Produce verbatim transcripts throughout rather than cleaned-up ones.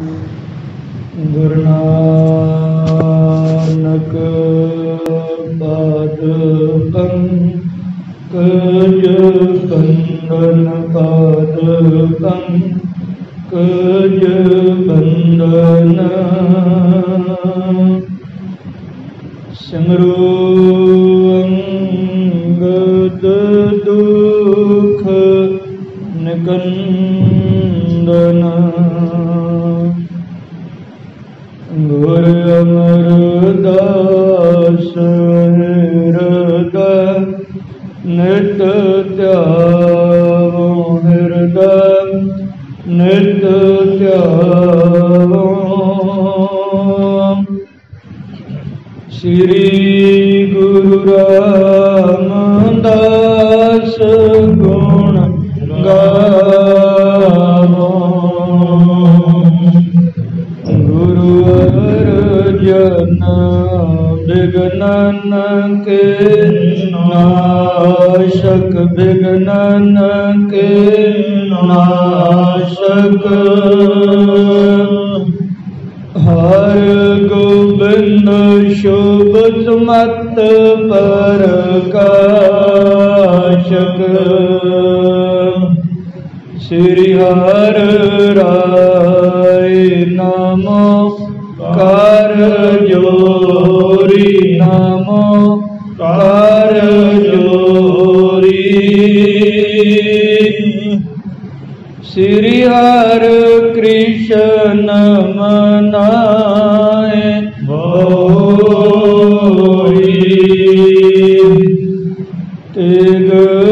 ਗੁਰੂ ਨਾਨਕ ਪਾਦ ਪੰਕਜ ਕੰਦਨ ਪਾਦ ਪੰਕਜ ਬੰਦਨ ਸਿਮਰੋ ਅੰਗਦ ਦੁਖ ਨਿਕੰਦਨ ਗੁਰ ਅਮਰਦਾਸ ਹਿਰਦੈ ਨਿਤ ਧਿਆਵੋ ਹਿਰਦੈ ਨਿਤ ਧਿਆਵੋ ਸ੍ਰੀ ਗੁਰੂ ਰਾਮਦਾਸ ਗੁਣ ਗਾਵੋ ਗੁਰੂ ਅਰਜਨ ਬਿਗਨਨ ਕੇ ਨਾਸ਼ਕ ਬਿਗਨਨ ਕੇ ਨਾਸ਼ਕ ਹਰ ਗੋਬਿੰਦ ਸ਼ੋਭਤ ਮਤ ਪ੍ਰਕਾਸ਼ਕ ਸ੍ਰੀ ਹਰਿ ਰਾਏ ਨਾਮੋ ਕਰ ਜੋਰੀ ਨਾਮੋ ਕਰ ਜੋਰੀ ਸ੍ਰੀ ਹਰਿ ਕ੍ਰਿਸ਼ਨ ਮਨਾਏ ਬੋਈ ਤੇਗ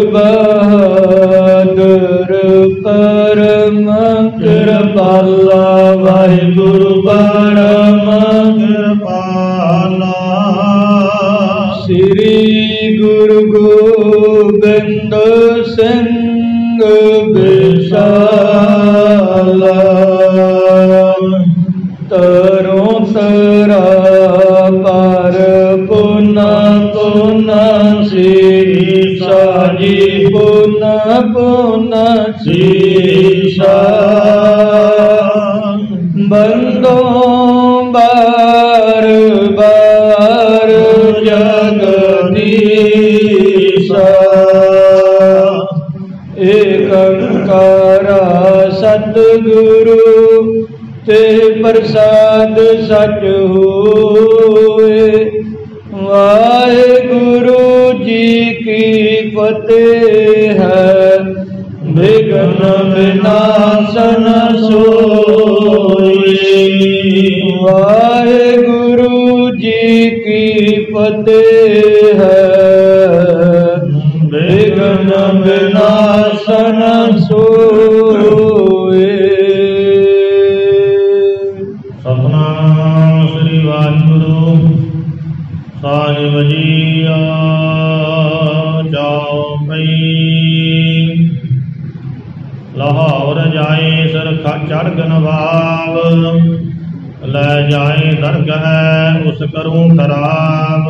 ਬਹਾਦਰ ਪਰਮ ਕਿਰਪਾਲਾ ਵਾਹਿਗੁਰੂ ਪਰਮ ਕਿਰਪਾਲਾ ਸ੍ਰੀ ਗੁਰੂ ਗੋਬਿੰਦ ਸਿੰਘ ਵਿਸ਼ਾਲਾ ਤਰੋਂ ਤਰਾ ਪਰ ਪੁਨ ਪੁਨ ਸੀਸਾ ਜੀ ਪੁਨ ਪੁਨ ਸੀਸਾ ਬੰਦੋਂ ਬਾਰ ਬਾਰ ਜਗਦੀਸ਼ਾ ਏਕੰਕਾਰ ਸਤਿਗੁਰੂ ਤੇ ਪ੍ਰਸਾਦ ਸਚ ਹੋਏ ਵਾਹਿਗੁਰੂ ਜੀ ਕੀ ਫਤਿਹ ਹੈ ਬਿਘਨ ਵਿਨਾਸ਼ਨ ਸੋਈ ਵਾਹਿਗੁਰੂ ਜੀ ਕੀ ਫਤਿਹ ਹੈ ਬਿਘਨ ਵਿਨਾਸ਼ਨ ਸੋਈ ਸਤਿਨਾਮ ਸ੍ਰੀ ਵਾਹਿਗੁਰੂ ਸਾਹਿਬ ਜੀਆ ਜਾਓ ਪਈ ਲਾਹੌਰ ਜਾਏ ਸਰਖਾ ਚੜ੍ਹ ਨਵਾਬ ਲੈ ਜਾਏ ਦਰਗਹ ਉਸ ਕਰੂੰ ਖਰਾਬ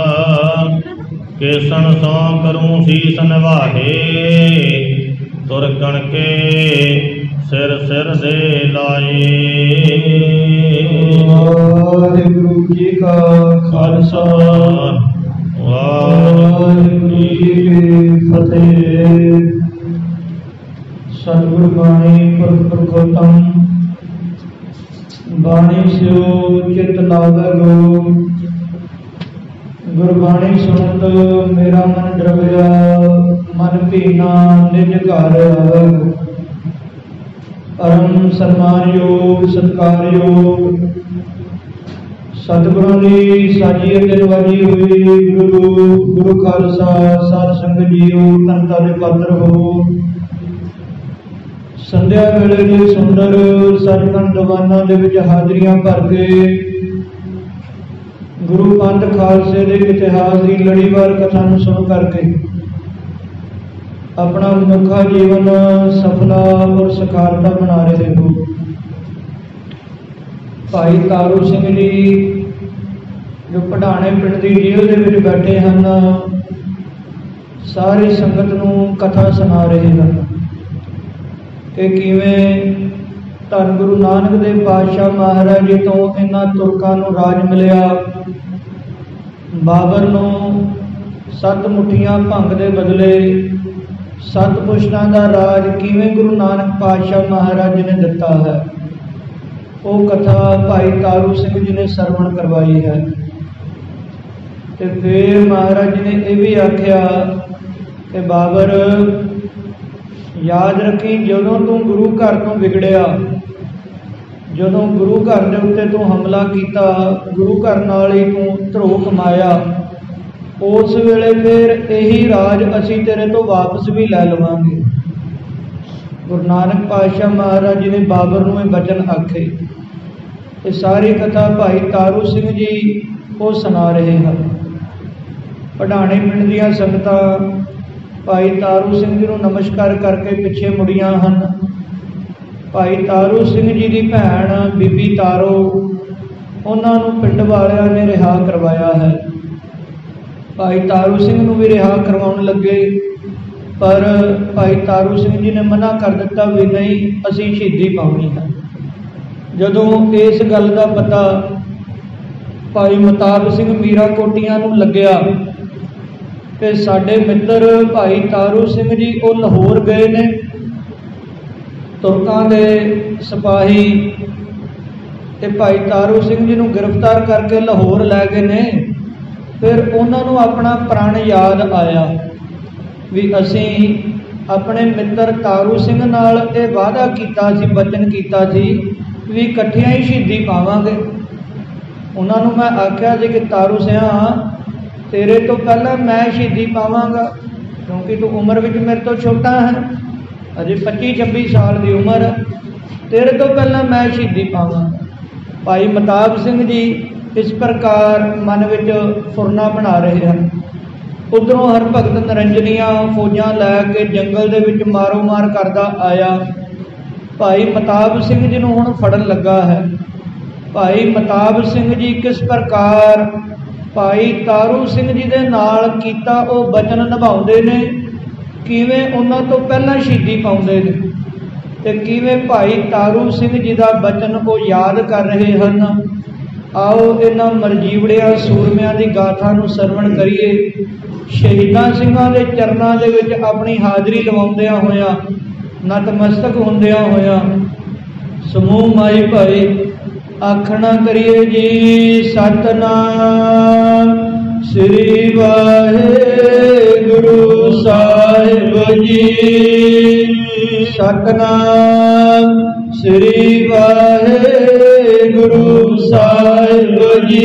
ਕੇਸਣ ਸੋ ਕਰੂੰ ਸੀਸ ਨਿਵਾਹੇ ਤੁਰ ਕਣ ਕੇ ਸਿਰ ਸਿਰ ਦੇ ਲਾਏ ਵਾਹਿਗੁਰੂ ਜੀ ਕਾ ਖਾਲਸਾ ਵਾਹਿਗੁਰੂ ਜੀ ਕੀ ਫਤਿਹ ਸਤਿਗੁਰ ਬਾਣੀ ਪੁਰਖ ਪ੍ਰਗੋਤਮ ਬਾਣੀ ਸਿਓ ਚਿਤ ਲਾਵੇ ਗੋ ਗੁਰਬਾਣੀ ਸੁਣਤ ਮੇਰਾ ਮਨ ਡਰਵਿਆ ਮਨ ਭੀਨਾ ਨਿਜ ਘਰ ਆਵੇ ਪਰਮ ਸਨਮਾਨਯੋਗ ਸਤਿਕਾਰਯੋਗ ਸਤਿਗੁਰਾਂ ਦੀ ਸਾਜੀ ਅਤੇ ਨਵਾਜੀ ਹੋਈ ਗੁਰੂ ਗੁਰੂ ਖਾਲਸਾ ਸਾਧ ਸੰਗਤ ਜੀਓ ਧੰਨਤਾ ਦੇ ਪਾਤਰ ਹੋ ਸੰਧਿਆ ਵੇਲੇ ਦੇ ਸੁੰਦਰ ਸੱਚਖੰਡ ਦੀਵਾਨਾਂ ਦੇ ਵਿੱਚ ਹਾਜ਼ਰੀਆਂ ਭਰ ਕੇ ਗੁਰੂ ਪੰਥ ਖਾਲਸੇ ਦੇ ਇਤਿਹਾਸ ਦੀ ਲੜੀਵਾਰ ਕਥਾ ਨੂੰ ਸੁਣ ਕਰਕੇ अपना मनुखा जीवन सफला और सखारता बना रहे हो। भाई तारू सिंह जी जो पढ़ाने पिंड की जेल के बैठे हैं, सारी संगत नूं कथा सुना रहे हैं कि किवें ਧੰਨ ਗੁਰੂ ਨਾਨਕ ਦੇਵ ਪਾਤਸ਼ਾਹ ਮਹਾਰਾਜ ਜੀ ਤੋਂ ਇਹਨਾਂ ਤੁਰਕਾਂ ਨੂੰ ਰਾਜ ਮਿਲਿਆ। ਬਾਬਰ ਨੂੰ ਸੱਤ ਮੁੱਠੀਆਂ ਭੰਗ ਦੇ ਬਦਲੇ ਸੱਤ ਪੁਸ਼ਤਾਂ ਦਾ ਰਾਜ ਕਿਵੇਂ ਗੁਰੂ ਨਾਨਕ ਪਾਤਸ਼ਾਹ ਮਹਾਰਾਜ ਜੀ ਨੇ ਦਿੱਤਾ ਹੈ, ਉਹ ਕਥਾ ਭਾਈ ਤਾਰੂ ਸਿੰਘ ਜੀ ਨੇ ਸਰਵਣ ਕਰਵਾਈ ਹੈ। ਤੇ ਫਿਰ ਮਹਾਰਾਜ ਜੀ ਨੇ ਇਹ ਵੀ ਆਖਿਆ ਕਿ ਬਾਬਰ ਯਾਦ ਰੱਖੀ, ਜਦੋਂ ਤੂੰ ਗੁਰੂ ਘਰ ਤੋਂ ਵਿਗੜਿਆ, ਜਦੋਂ ਗੁਰੂ ਘਰ ਦੇ ਉੱਤੇ ਤੂੰ ਹਮਲਾ ਕੀਤਾ, ਗੁਰੂ ਘਰ ਨਾਲ ਹੀ ਤੂੰ ਧਰੋ ਕਮਾਇਆ, ਉਸ ਵੇਲੇ ਫਿਰ ਇਹੀ ਰਾਜ ਅਸੀਂ ਤੇਰੇ ਤੋਂ ਵਾਪਸ ਵੀ ਲੈ ਲਵਾਂਗੇ। ਗੁਰੂ ਨਾਨਕ ਪਾਤਸ਼ਾਹ ਮਹਾਰਾਜ ਜੀ ਨੇ ਬਾਬਰ ਨੂੰ ਇਹ ਬਚਨ ਆਖੇ। ਇਹ ਸਾਰੀ ਕਥਾ ਭਾਈ ਤਾਰੂ ਸਿੰਘ ਜੀ ਉਹ ਸੁਣਾ ਰਹੇ ਹਨ। ਪੜਾਣੇ ਪਿੰਡ ਦੀਆਂ ਸੰਗਤਾਂ ਭਾਈ ਤਾਰੂ ਸਿੰਘ ਜੀ ਨੂੰ ਨਮਸਕਾਰ ਕਰਕੇ ਪਿੱਛੇ ਮੁੜੀਆਂ ਹਨ। ਭਾਈ ਤਾਰੂ ਸਿੰਘ ਜੀ ਦੀ ਭੈਣ ਬੀਬੀ ਤਾਰੋ, ਉਹਨਾਂ ਨੂੰ ਪਿੰਡ ਵਾਲਿਆਂ ਨੇ ਰਿਹਾ ਕਰਵਾਇਆ ਹੈ। ਭਾਈ ਤਾਰੂ ਸਿੰਘ ਨੂੰ ਵੀ ਰਿਹਾ ਕਰਵਾਉਣ ਲੱਗੇ, ਪਰ ਭਾਈ ਤਾਰੂ ਸਿੰਘ ਜੀ ਨੇ ਮਨਾ ਕਰ ਦਿੱਤਾ ਵੀ ਨਹੀਂ, ਅਸੀਂ ਸ਼ਹੀਦੀ ਪਾਉਣੀ ਹੈ। ਜਦੋਂ ਇਸ ਗੱਲ ਦਾ ਪਤਾ ਭਾਈ ਮਤਾਬ ਸਿੰਘ ਮੀਰਾ ਕੋਟੀਆਂ ਨੂੰ ਲੱਗਿਆ ਕਿ ਸਾਡੇ ਮਿੱਤਰ ਭਾਈ ਤਾਰੂ ਸਿੰਘ ਜੀ ਉਹ ਲਾਹੌਰ ਗਏ ਨੇ, ਤੁਰਕਾਂ ਦੇ ਸਿਪਾਹੀ ਤੇ ਭਾਈ ਤਾਰੂ ਸਿੰਘ ਜੀ ਨੂੰ ਗ੍ਰਿਫਤਾਰ ਕਰਕੇ ਲਾਹੌਰ ਲੈ ਗਏ ਨੇ, ਫਿਰ ਉਹਨਾਂ ਨੂੰ ਆਪਣਾ ਪ੍ਰਣ ਯਾਦ ਆਇਆ ਵੀ ਅਸੀਂ ਆਪਣੇ ਮਿੱਤਰ ਤਾਰੂ ਸਿੰਘ ਨਾਲ ਇਹ ਵਾਅਦਾ ਕੀਤਾ ਸੀ, ਬਚਨ ਕੀਤਾ ਸੀ ਵੀ ਇਕੱਠਿਆਂ ਹੀ ਸ਼ਹੀਦੀ ਪਾਵਾਂਗੇ। ਉਹਨਾਂ ਨੂੰ ਮੈਂ ਆਖਿਆ ਸੀ ਕਿ ਤਾਰੂ ਸਿਆਂ, ਤੇਰੇ ਤੋਂ ਪਹਿਲਾਂ ਮੈਂ ਸ਼ਹੀਦੀ ਪਾਵਾਂਗਾ, ਕਿਉਂਕਿ ਤੂੰ ਉਮਰ ਵਿੱਚ ਮੇਰੇ ਤੋਂ ਛੋਟਾ ਹੈ, ਅਜੇ ਪੱਚੀ ਛੱਬੀ ਸਾਲ ਦੀ ਉਮਰ, ਤੇਰੇ ਤੋਂ ਪਹਿਲਾਂ ਮੈਂ ਸ਼ਹੀਦੀ ਪਾਵਾਂਗਾ। ਭਾਈ ਮਤਾਬ ਸਿੰਘ ਜੀ ਇਸ ਪ੍ਰਕਾਰ ਮਨ ਵਿੱਚ ਫੁਰਨਾ ਬਣਾ ਰਹੇ ਹਨ। ਉੱਧਰੋਂ ਹਰਭਗਤ ਨਿਰੰਜਨੀਆਂ ਫੌਜਾਂ ਲੈ ਕੇ ਜੰਗਲ ਦੇ ਵਿੱਚ ਮਾਰੋ ਮਾਰ ਕਰਦਾ ਆਇਆ। ਭਾਈ ਮਤਾਬ ਸਿੰਘ ਜੀ ਨੂੰ ਹੁਣ ਫੜਨ ਲੱਗਾ ਹੈ। ਭਾਈ ਮਤਾਬ ਸਿੰਘ ਜੀ ਕਿਸ ਪ੍ਰਕਾਰ ਭਾਈ ਤਾਰੂ ਸਿੰਘ ਜੀ ਦੇ ਨਾਲ ਕੀਤਾ ਉਹ ਬਚਨ ਨਿਭਾਉਂਦੇ ਨੇ, ਕਿਵੇਂ ਉਹਨਾਂ ਤੋਂ ਪਹਿਲਾਂ ਸ਼ਹੀਦੀ ਪਾਉਂਦੇ ਨੇ, ਤੇ ਕਿਵੇਂ ਭਾਈ ਤਾਰੂ ਸਿੰਘ ਜੀ ਦਾ ਬਚਨ ਉਹ ਯਾਦ ਕਰ ਰਹੇ ਹਨ। ਆਓ ਇਹਨਾਂ ਮਰਜੀਵੜਿਆਂ ਸੂਰਮਿਆਂ ਦੀ ਗਾਥਾ ਨੂੰ ਸਰਵਣ ਕਰੀਏ। ਸ਼ਹੀਦਾਂ ਸਿੰਘਾਂ ਦੇ ਚਰਨਾਂ ਦੇ ਵਿੱਚ ਆਪਣੀ ਹਾਜ਼ਰੀ ਲਵਾਉਂਦਿਆਂ ਹੋਇਆਂ, ਨਤਮਸਤਕ ਹੁੰਦਿਆਂ ਹੋਇਆਂ ਸਮੂਹ ਮਾਈ ਭਾਈ ਆਖਣਾ ਕਰੀਏ ਜੀ। ਸਤਨਾਮ ਸ੍ਰੀ ਵਾਹਿਗੁਰੂ ਸਾਹਿਬ ਜੀ, ਸਤਨਾਮ ਸ੍ਰੀ ਵਾਹਿਗੁਰੂ ਸਾਹਿਬ ਜੀ।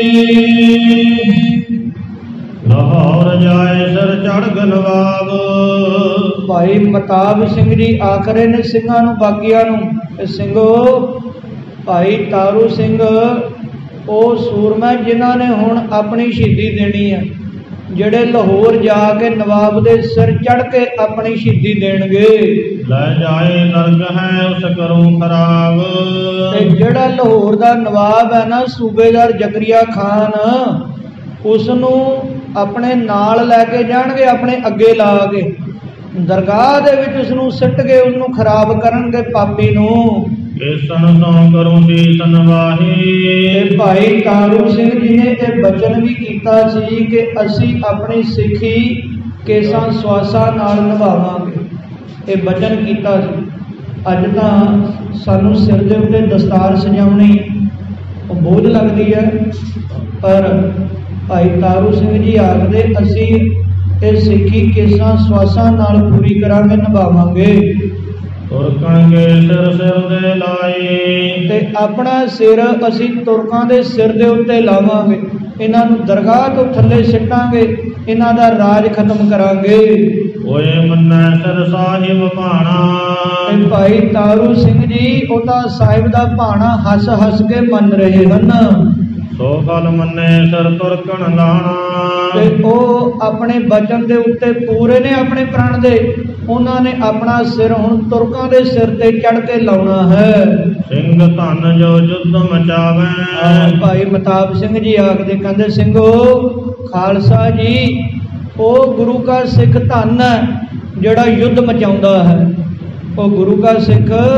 ਲਾਹੌਰ ਜਾਏ ਸਿਰ ਚੜ੍ਹ ਗਨਵਾਬ। ਭਾਈ ਮਤਾਬ ਸਿੰਘ ਜੀ ਆਖ ਰਹੇ ਨੇ ਸਿੰਘਾਂ ਨੂੰ, ਬਾਕੀਆਂ ਨੂੰ, ਸਿੰਘੋ ਭਾਈ ਤਾਰੂ ਸਿੰਘ ਉਹ ਸੂਰਮਾ ਜਿਨ੍ਹਾਂ ਨੇ ਹੁਣ ਆਪਣੀ ਸ਼ਹੀਦੀ ਦੇਣੀ ਹੈ, ਜਿਹੜੇ ਲਾਹੌਰ ਜਾ ਕੇ ਨਵਾਬ ਦੇ ਸਿਰ ਚੜ੍ਹ ਕੇ ਆਪਣੀ ਸ਼ਹੀਦੀ ਦੇਣਗੇ। ਲੈ ਜਾਏ ਨਰਕ ਹੈ ਉਸ ਕਰੂੰ ਖਰਾਬ। ਤੇ ਜਿਹੜਾ ਲਾਹੌਰ ਦਾ ਨਵਾਬ ਹੈ ਨਾ, ਸੂਬੇਦਾਰ ਜ਼ਕਰੀਆ ਖਾਨ, ਉਸ ਨੂੰ ਆਪਣੇ ਨਾਲ ਲੈ ਕੇ ਜਾਣਗੇ, ਆਪਣੇ ਅੱਗੇ ਲਾ ਕੇ ਦਰਗਾਹ ਦੇ ਵਿੱਚ ਉਸ ਨੂੰ ਸਿੱਟ ਕੇ ਉਹਨੂੰ ਖਰਾਬ ਕਰਨਗੇ, ਪਾਪੀ ਨੂੰ। ਕੇਸਨ ਤੋਂ ਕਰੂੰ ਸੀਸ ਨਵਾਹੀ। ਤੇ ਭਾਈ ਤਾਰੂ ਸਿੰਘ ਜੀ ਨੇ ਇਹ ਬਚਨ ਵੀ ਕੀਤਾ ਸੀ ਕਿ ਅਸੀਂ ਆਪਣੀ ਸਿੱਖੀ ਕੇਸਾਂ ਸਵਾਸਾਂ ਨਾਲ ਨਿਭਾਵਾਂਗੇ। ਇਹ ਬਚਨ ਕੀਤਾ ਸੀ। ਅੱਜ ਤਾਂ ਸਾਨੂੰ ਸਿਰ ਦੇ ਉੱਤੇ ਦਸਤਾਰ ਸਜਾਉਣੀ ਉਹ ਬੋਝ ਲੱਗਦੀ ਹੈ, ਪਰ ਭਾਈ ਤਾਰੂ ਸਿੰਘ ਜੀ ਆਖਦੇ ਅਸੀਂ ਇਹ ਸਿੱਖੀ ਕੇਸਾਂ ਸਵਾਸਾਂ ਨਾਲ ਪੂਰੀ ਕਰਾਂਗੇ, ਨਿਭਾਵਾਂਗੇ। ਤੁਰਕਾਂ ਕੇ ਸਿਰ ਸਿਰ ਦੇ ਲਾਏ। ਤੇ ਆਪਣਾ ਸਿਰ ਅਸੀਂ ਤੁਰਕਾਂ ਦੇ ਸਿਰ ਦੇ ਉੱਤੇ ਲਾਵਾਂਗੇ, ਇਹਨਾਂ ਨੂੰ ਦਰਗਾਹ ਤੋਂ ਥੱਲੇ ਸਿੱਟਾਂਗੇ, ਇਹਨਾਂ ਦਾ ਰਾਜ ਖਤਮ ਕਰਾਂਗੇ। ਓਏ ਮੰਨੈ ਸਿਰ ਸਾਹਿਬ ਭਾਣਾ। ਤੇ ਭਾਈ ਤਾਰੂ ਸਿੰਘ ਜੀ ਉਹਦਾ ਸਾਹਿਬ ਦਾ ਭਾਣਾ ਹੱਸ ਹੱਸ ਕੇ ਮੰਨ ਰਹੇ ਹਨ। ਸੋ ਫਲ ਮੰਨੇ ਸਿਰ ਤੁਰਕਣ ਲਾਣਾ। ਤੇ ਉਹ ਆਪਣੇ ਬਚਨ ਦੇ ਉੱਤੇ ਪੂਰੇ ਨੇ ਆਪਣੇ ਪ੍ਰਾਣ ਦੇ। ਉਹਨਾਂ ਨੇ ਆਪਣਾ ਸਿਰ ਹੁਣ ਤੁਰਕਾਂ ਦੇ ਸਿਰ ਤੇ ਚੜ੍ਹ ਕੇ ਲਾਉਣਾ ਹੈ। ਸਿੰਘ ਧਨ ਜੋ ਯੁੱਧ ਮਚਾਵੇ। ਭਾਈ ਮਤਾਬ ਸਿੰਘ ਜੀ ਆਖਦੇ, ਕਹਿੰਦੇ ਸਿੰਘੋ ਖਾਲਸਾ ਜੀ ਉਹ ਗੁਰੂ ਕਾ ਸਿੱਖ ਧਨ ਹੈ ਜਿਹੜਾ ਯੁੱਧ ਮਚਾਉਂਦਾ ਹੈ। ਉਹ ਗੁਰੂ ਕਾ ਸਿੱਖ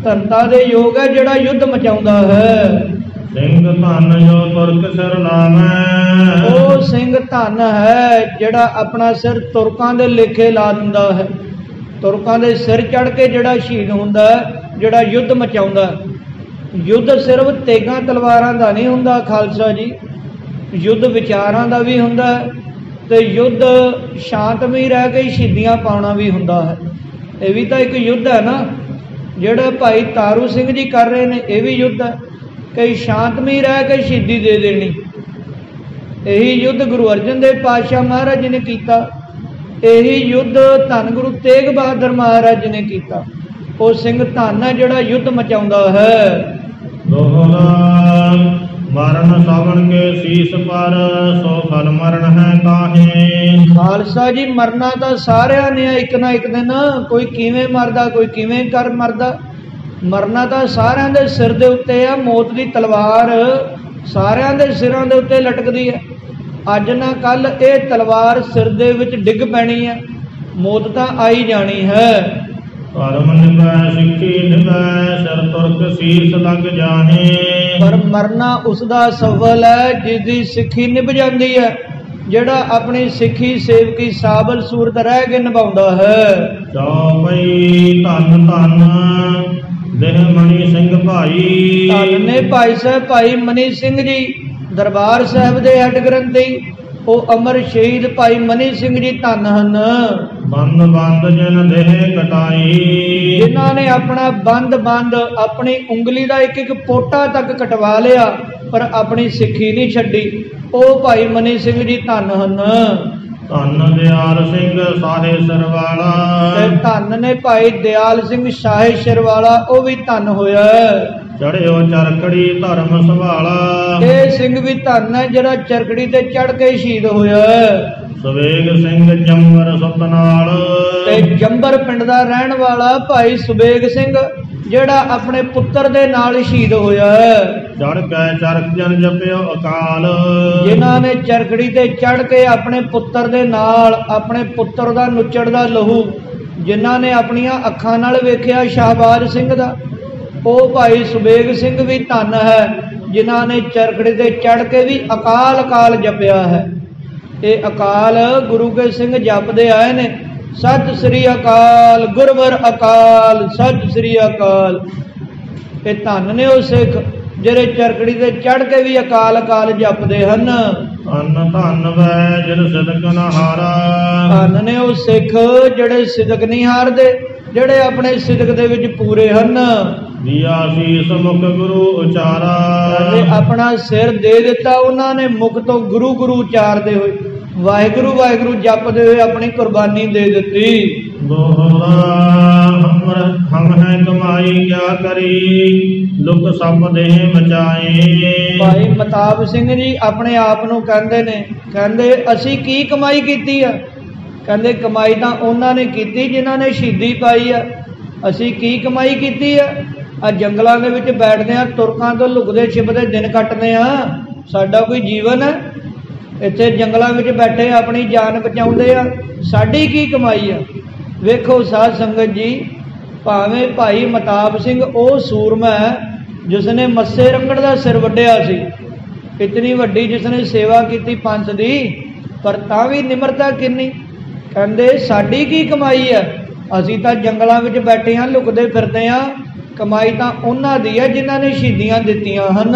ਧਨਤਾ ਦੇ ਯੋਗ ਹੈ ਜਿਹੜਾ ਯੁੱਧ ਮਚਾਉਂਦਾ ਹੈ। ਸਿੰਘ ਧਨ ਜੋ ਤੁਰਕ ਸਿਰ ਲਾਵੈ, ਉਹ ਸਿੰਘ ਧਨ ਹੈ ਜਿਹੜਾ ਆਪਣਾ ਸਿਰ ਤੁਰਕਾਂ ਦੇ ਲੇਖੇ ਲਾ ਦਿੰਦਾ ਹੈ। ਤੁਰਕਾਂ ਦੇ ਸਿਰ ਚੜ ਕੇ ਜਿਹੜਾ ਸ਼ਹੀਦ ਹੁੰਦਾ ਹੈ, ਜਿਹੜਾ ਯੁੱਧ ਮਚਾਉਂਦਾ। ਯੁੱਧ ਸਿਰਫ ਤੇਗਾਂ ਤਲਵਾਰਾਂ ਦਾ ਨਹੀਂ ਹੁੰਦਾ ਖਾਲਸਾ ਜੀ, ਯੁੱਧ ਵਿਚਾਰਾਂ ਦਾ ਵੀ ਹੁੰਦਾ ਹੈ ਤੇ ਯੁੱਧ ਸ਼ਾਂਤਮਈ ਰਹਿ ਕੇ ਸ਼ਹੀਦੀਆਂ ਪਾਉਣਾ ਵੀ ਹੁੰਦਾ ਹੈ। ਇਹ ਵੀ ਤਾਂ ਇੱਕ ਯੁੱਧ ਹੈ ਨਾ ਜਿਹੜਾ ਭਾਈ ਤਾਰੂ ਸਿੰਘ ਜੀ ਕਰ ਰਹੇ ਨੇ, ਇਹ ਵੀ ਯੁੱਧ ਹੈ। ਕਈ ਸ਼ਾਂਤਮਈ ਰਹਿ ਕੇ ਸ਼ਹੀਦੀ ਦੇ ਦੇਣੀ, ਇਹੀ ਯੁੱਧ ਗੁਰੂ ਅਰਜਨ ਦੇਵ ਪਾਤਸ਼ਾਹ ਮਹਾਰਾਜ ਜੀ ਨੇ ਕੀਤਾ। ਇਹੀ ਯੁੱਧ ਧੰਨ ਗੁਰੂ ਤੇਗ ਬਹਾਦਰ ਮਹਾਰਾਜ ਜੀ ਨੇ ਕੀਤਾ। ਉਹ ਸਿੰਘ ਧੰਨ ਹੈ ਜਿਹੜਾ ਯੁੱਧ ਮਚਾਉਂਦਾ ਹੈ। ਦੋਹਰਾ ਮਰਨ ਸਾਵਣ ਕੇ ਸੀਸ ਪਰ, ਸੋ ਫਲ ਮਰਨ ਹੈ ਕਾਹੇ। ਖਾਲਸਾ ਜੀ ਮਰਨਾ ਤਾਂ ਸਾਰਿਆਂ ਨੇ ਇੱਕ ਨਾ ਇੱਕ ਦਿਨ, ਕੋਈ ਕਿਵੇਂ ਮਰਦਾ ਕੋਈ ਕਿਵੇਂ ਕਰ ਮਰਦਾ। ਮਰਨਾ ਤਾਂ ਸਾਰਿਆਂ ਦੇ ਸਿਰ ਦੇ ਉੱਤੇ ਆ। ਮੌਤ ਦੀ ਤਲਵਾਰ ਸਾਰਿਆਂ ਦੇ ਸਿਰਾਂ ਦੇ ਉੱਤੇ ਲਟਕਦੀ ਹੈ। ਅੱਜ ਨਾ ਕੱਲ ਇਹ ਤਲਵਾਰ ਸਿਰ ਦੇ ਵਿੱਚ ਡਿੱਗ ਪੈਣੀ ਹੈ। ਮੌਤ ਤਾਂ ਆਈ ਜਾਣੀ ਹੈ। ਧਰਮ ਨਿਭੈ ਸਿੱਖੀ ਨਿਭੈ, ਸਿਰ ਤੁਰਕ ਸੀਸ ਲੱਗ ਜਾਣੇ। ਪਰ ਮਰਨਾ ਉਸ ਦਾ ਸਫਲ ਹੈ ਜਿਸ ਦੀ ਸਿੱਖੀ ਨਿਭ ਜਾਂਦੀ ਹੈ, ਜਿਹੜਾ ਆਪਣੀ ਸਿੱਖੀ ਸੇਵਕੀ ਸਾਬਲ ਸੂਰਤ ਰਹਿ ਕੇ ਨਿਭਾਉਂਦਾ ਹੈ। ਚੌਪਈ ਧੰਨ ਧੰਨ ਦੇਹ ਮਣੀ ਸਿੰਘ ਭਾਈ, ਧੰਨ ਨੇ ਭਾਈ ਸਾਹਿਬ ਭਾਈ ਮਨੀ ਸਿੰਘ ਜੀ ਦਰਬਾਰ ਸਾਹਿਬ ਦੇ ਹੈੱਡ ਗ੍ਰੰਥੀ। ਉਹ ਅਮਰ ਸ਼ਹੀਦ ਭਾਈ ਮਨੀ ਸਿੰਘ ਜੀ ਧੰਨ ਹਨ। ਬੰਦ ਬੰਦ ਜਨ ਦੇਹ ਕਟਾਈ, ਜਿਨ੍ਹਾਂ ਨੇ ਆਪਣਾ ਬੰਦ ਬੰਦ ਆਪਣੀ ਉਂਗਲੀ ਦਾ ਇੱਕ ਇੱਕ ਪੋਟਾ ਤੱਕ ਕਟਵਾ ਲਿਆ ਪਰ ਆਪਣੀ ਸਿੱਖੀ ਨਹੀਂ ਛੱਡੀ। ਉਹ ਭਾਈ ਮਨੀ ਸਿੰਘ ਜੀ ਧੰਨ ਹਨ। ਧੰਨ ਦਿਆਲ ਸਿੰਘ ਸਾਹੇ ਸਰਵਾਲਾ, ਤੇ ਧੰਨ ਨੇ ਭਾਈ ਦਿਆਲ ਸਿੰਘ ਸ਼ਾਹੇ ਸ਼ਿਰਵਾਲਾ, ਉਹ ਵੀ ਧੰਨ ਹੋਇਆ। ਚੜਿਓ ਚਰਕੜੀ ਧਰਮ ਸੰਭਾਲਾ, ਇਹ ਸਿੰਘ ਵੀ ਧੰਨ ਹੈ ਜਿਹੜਾ ਚਰਕੜੀ ਤੇ ਚੜ ਕੇ ਸ਼ਹੀਦ ਹੋਇਆ। ਸਵੇਗ ਸਿੰਘ ਜੰਬਰ ਸਤਨਾਲ, ਤੇ ਜੰਬਰ ਪਿੰਡ ਦਾ ਰਹਿਣ ਵਾਲਾ ਭਾਈ ਸੁਬੇਗ ਸਿੰਘ ਜਿਹੜਾ ਆਪਣੇ ਪੁੱਤਰ ਦੇ ਨਾਲ ਸ਼ਹੀਦ ਹੋਇਆ। ਚੜ ਕੇ ਚਰਕ ਜਨ ਜਪਿਓ ਅਕਾਲ, ਜਿਨ੍ਹਾਂ ਨੇ ਚਰਕੜੀ ਤੇ ਚੜ ਕੇ ਆਪਣੇ ਪੁੱਤਰ ਦੇ ਨਾਲ ਆਪਣੇ ਪੁੱਤਰ ਦਾ ਨੁੱਚੜਦਾ ਲਹੂ ਜਿਨ੍ਹਾਂ ਨੇ ਆਪਣੀਆਂ ਅੱਖਾਂ ਨਾਲ ਵੇਖਿਆ ਸ਼ਾਹਬਾਜ਼ ਸਿੰਘ ਦਾ, ਉਹ ਭਾਈ ਸੁਬੇਗ ਸਿੰਘ ਵੀ ਧੰਨ ਹੈ ਜਿਨ੍ਹਾਂ ਨੇ ਚਰਕੜੀ ਤੇ ਚੜ ਕੇ ਵੀ ਅਕਾਲ ਅਕਾਲ ਜਪਿਆ ਹੈ। ਇਹ ਅਕਾਲ ਗੁਰੂ ਕੇ ਸਿੰਘ ਜਪਦੇ ਆਏ ਨੇ। ਸਤਿ ਸ੍ਰੀ ਅਕਾਲ ਗੁਰਵਰ ਅਕਾਲ, ਸਤਿ ਸ੍ਰੀ ਅਕਾਲ। ਇਹ ਧੰਨ ਨੇ ਉਹ ਸਿੱਖ ਜਿਹੜੇ ਚਰਕੜੀ ਤੇ ਚੜ ਕੇ ਵੀ ਅਕਾਲ ਅਕਾਲ ਜਪਦੇ ਹਨ। ਧੰਨ ਧੰਨ ਵੈ ਜਿਨ ਸਿਦਕ ਨ ਹਾਰਾ, ਧੰਨ ਨੇ ਉਹ ਸਿੱਖ ਜਿਹੜੇ ਸਿਦਕ ਨਹੀਂ ਹਾਰਦੇ, ਜਿਹੜੇ ਆਪਣੇ ਸਿਦਕ ਦੇ ਵਿੱਚ ਪੂਰੇ ਹਨ। ਦਿਆ ਸੀਸ ਮੁਖ ਗੁਰੂ ਉਚਾਰਾ, ਆਪਣਾ ਸਿਰ ਦੇ ਦਿੱਤਾ ਉਹਨਾਂ ਨੇ ਮੁਖ ਤੋਂ ਗੁਰੂ ਗੁਰੂ ਉਚਾਰਦੇ ਹੋਏ, ਵਾਹਿਗੁਰੂ ਵਾਹਿਗੁਰੂ ਜਪਦੇ ਹੋਏ ਆਪਣੀ ਕੁਰਬਾਨੀ ਦੇ ਦਿੱਤੀ। ਦੋਹਰਾ ਹਮ ਹੈ ਕਮਾਈ ਕਿਆ ਕਰੀ, ਲੁਕ ਸਭ ਦੇਹ ਮਚਾਏ। ਭਾਈ ਮਤਾਬ ਸਿੰਘ ਜੀ ਆਪਣੇ ਆਪ ਨੂੰ ਕਹਿੰਦੇ ਨੇ, ਕਹਿੰਦੇ ਅਸੀਂ ਕੀ ਕਮਾਈ ਕੀਤੀ ਆ। ਕਹਿੰਦੇ ਕਮਾਈ ਤਾਂ ਉਹਨਾਂ ਨੇ ਕੀਤੀ ਜਿਨ੍ਹਾਂ ਨੇ ਸ਼ਹੀਦੀ ਪਾਈ ਆ। ਅਸੀਂ ਕੀ ਕਮਾਈ ਕੀਤੀ ਆ। ਆ ਜੰਗਲਾਂ ਦੇ ਵਿੱਚ ਬੈਠਦੇ ਆ, ਤੁਰਕਾਂ ਤੋਂ ਲੁਕਦੇ ਛਿਪਦੇ ਦਿਨ ਕੱਟਦੇ ਆ। ਸਾਡਾ ਕੋਈ ਜੀਵਨ ਹੈ? ਇੱਥੇ ਜੰਗਲਾਂ ਵਿੱਚ ਬੈਠੇ ਆਪਣੀ ਜਾਨ ਬਚਾਉਂਦੇ ਆ। ਸਾਡੀ ਕੀ ਕਮਾਈ ਆ। ਵੇਖੋ ਸਾਧ ਸੰਗਤ ਜੀ, ਭਾਵੇਂ ਭਾਈ ਮਤਾਬ ਸਿੰਘ ਉਹ ਸੂਰਮਾ ਹੈ ਜਿਸ ਨੇ ਮੱਸੇ ਰੰਗੜ ਦਾ ਸਿਰ ਵੱਢਿਆ ਸੀ, ਇਤਨੀ ਵੱਡੀ ਜਿਸ ਨੇ ਸੇਵਾ ਕੀਤੀ ਪੰਥ ਦੀ, ਪਰ ਤਾਂ ਵੀ ਨਿਮਰਤਾ ਕਿੰਨੀ। ਕਹਿੰਦੇ ਸਾਡੀ ਕੀ ਕਮਾਈ ਹੈ। ਅਸੀਂ ਤਾਂ ਜੰਗਲਾਂ ਵਿੱਚ ਬੈਠੇ ਹਾਂ, ਲੁਕਦੇ ਫਿਰਦੇ ਹਾਂ। ਕਮਾਈ ਤਾਂ ਉਹਨਾਂ ਦੀ ਹੈ ਜਿਨ੍ਹਾਂ ਨੇ ਸ਼ਹੀਦੀਆਂ ਦਿੱਤੀਆਂ ਹਨ।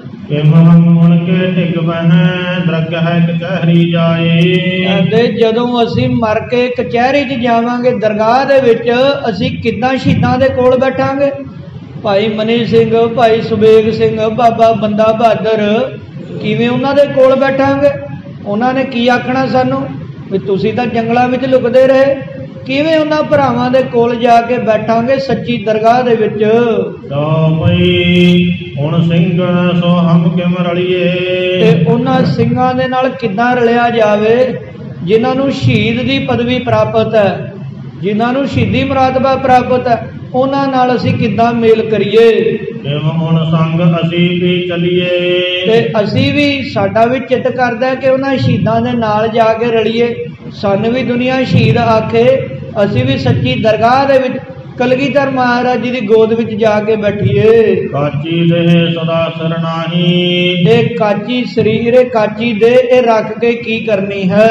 ਮੁਣ ਕੇ ਢਿੱਗ ਬਹਿ ਦਰਗ ਹੈ ਕਚਹਿਰੀ ਜਾਏ। ਕਹਿੰਦੇ ਜਦੋਂ ਅਸੀਂ ਮਰ ਕੇ ਕਚਹਿਰੀ 'ਚ ਜਾਵਾਂਗੇ, ਦਰਗਾਹ ਦੇ ਵਿੱਚ, ਅਸੀਂ ਕਿੱਦਾਂ ਸ਼ਹੀਦਾਂ ਦੇ ਕੋਲ ਬੈਠਾਂਗੇ। ਭਾਈ ਮਨੀ ਸਿੰਘ, ਭਾਈ ਸੁਬੇਗ ਸਿੰਘ, ਬਾਬਾ ਬੰਦਾ ਬਹਾਦਰ, ਕਿਵੇਂ ਉਹਨਾਂ ਦੇ ਕੋਲ ਬੈਠਾਂਗੇ। ਉਹਨਾਂ ਨੇ ਕੀ ਆਖਣਾ ਸਾਨੂੰ ਵੀ ਤੁਸੀਂ ਤਾਂ ਜੰਗਲਾਂ ਵਿੱਚ ਲੁਕਦੇ ਰਹੇ। ਕਿਵੇਂ ਉਹਨਾਂ ਭਰਾਵਾਂ ਦੇ ਕੋਲ ਜਾ ਕੇ ਬੈਠਾਂਗੇ ਸੱਚੀ ਦਰਗਾਹ ਦੇ ਵਿੱਚ। ਹੁਣ ਸਿੰਘ ਸੋ ਹਮ ਕਿਮ ਰਲੀਏ, ਤੇ ਉਹਨਾਂ ਸਿੰਘਾਂ ਦੇ ਨਾਲ ਕਿੱਦਾਂ ਰਲਿਆ ਜਾਵੇ ਜਿਨ੍ਹਾਂ ਨੂੰ ਸ਼ਹੀਦ ਦੀ ਪਦਵੀ ਪ੍ਰਾਪਤ ਹੈ, ਜਿਨ੍ਹਾਂ ਨੂੰ ਸ਼ਹੀਦੀ ਮੁਰਾਤਬਾ ਪ੍ਰਾਪਤ ਹੈ। ਉਹਨਾਂ ਨਾਲ ਅਸੀਂ ਕਿੱਦਾਂ ਮੇਲ ਕਰੀਏ। ਹੁਣ ਸੰਗ ਅਸੀਂ ਵੀ ਚੱਲੀਏ, ਤੇ ਅਸੀਂ ਵੀ, ਸਾਡਾ ਵੀ ਚਿੱਤ ਕਰਦਾ ਕਿ ਉਹਨਾਂ ਸ਼ਹੀਦਾਂ ਦੇ ਨਾਲ ਜਾ ਕੇ ਰਲੀਏ। ਸਾਨੂੰ ਵੀ ਦੁਨੀਆ ਸ਼ਹੀਦ ਆਖੇ, ਅਸੀਂ ਵੀ ਸੱਚੀ ਦਰਗਾਹ ਦੇ ਵਿੱਚ ਕਲਗੀਧਰ ਮਹਾਰਾਜ ਜੀ ਦੀ ਗੋਦ ਵਿੱਚ ਜਾ ਕੇ ਬੈਠੀਏ। ਕਾਚੀ ਦੇਹ ਸਦਾ ਸਰਨਾਹੀ, ਇਹ ਕਾਚੀ ਸਰੀਰ ਇਹ ਕਾਚੀ ਦੇ ਇਹ ਰੱਖ ਕੇ ਕੀ ਕਰਨੀ ਹੈ।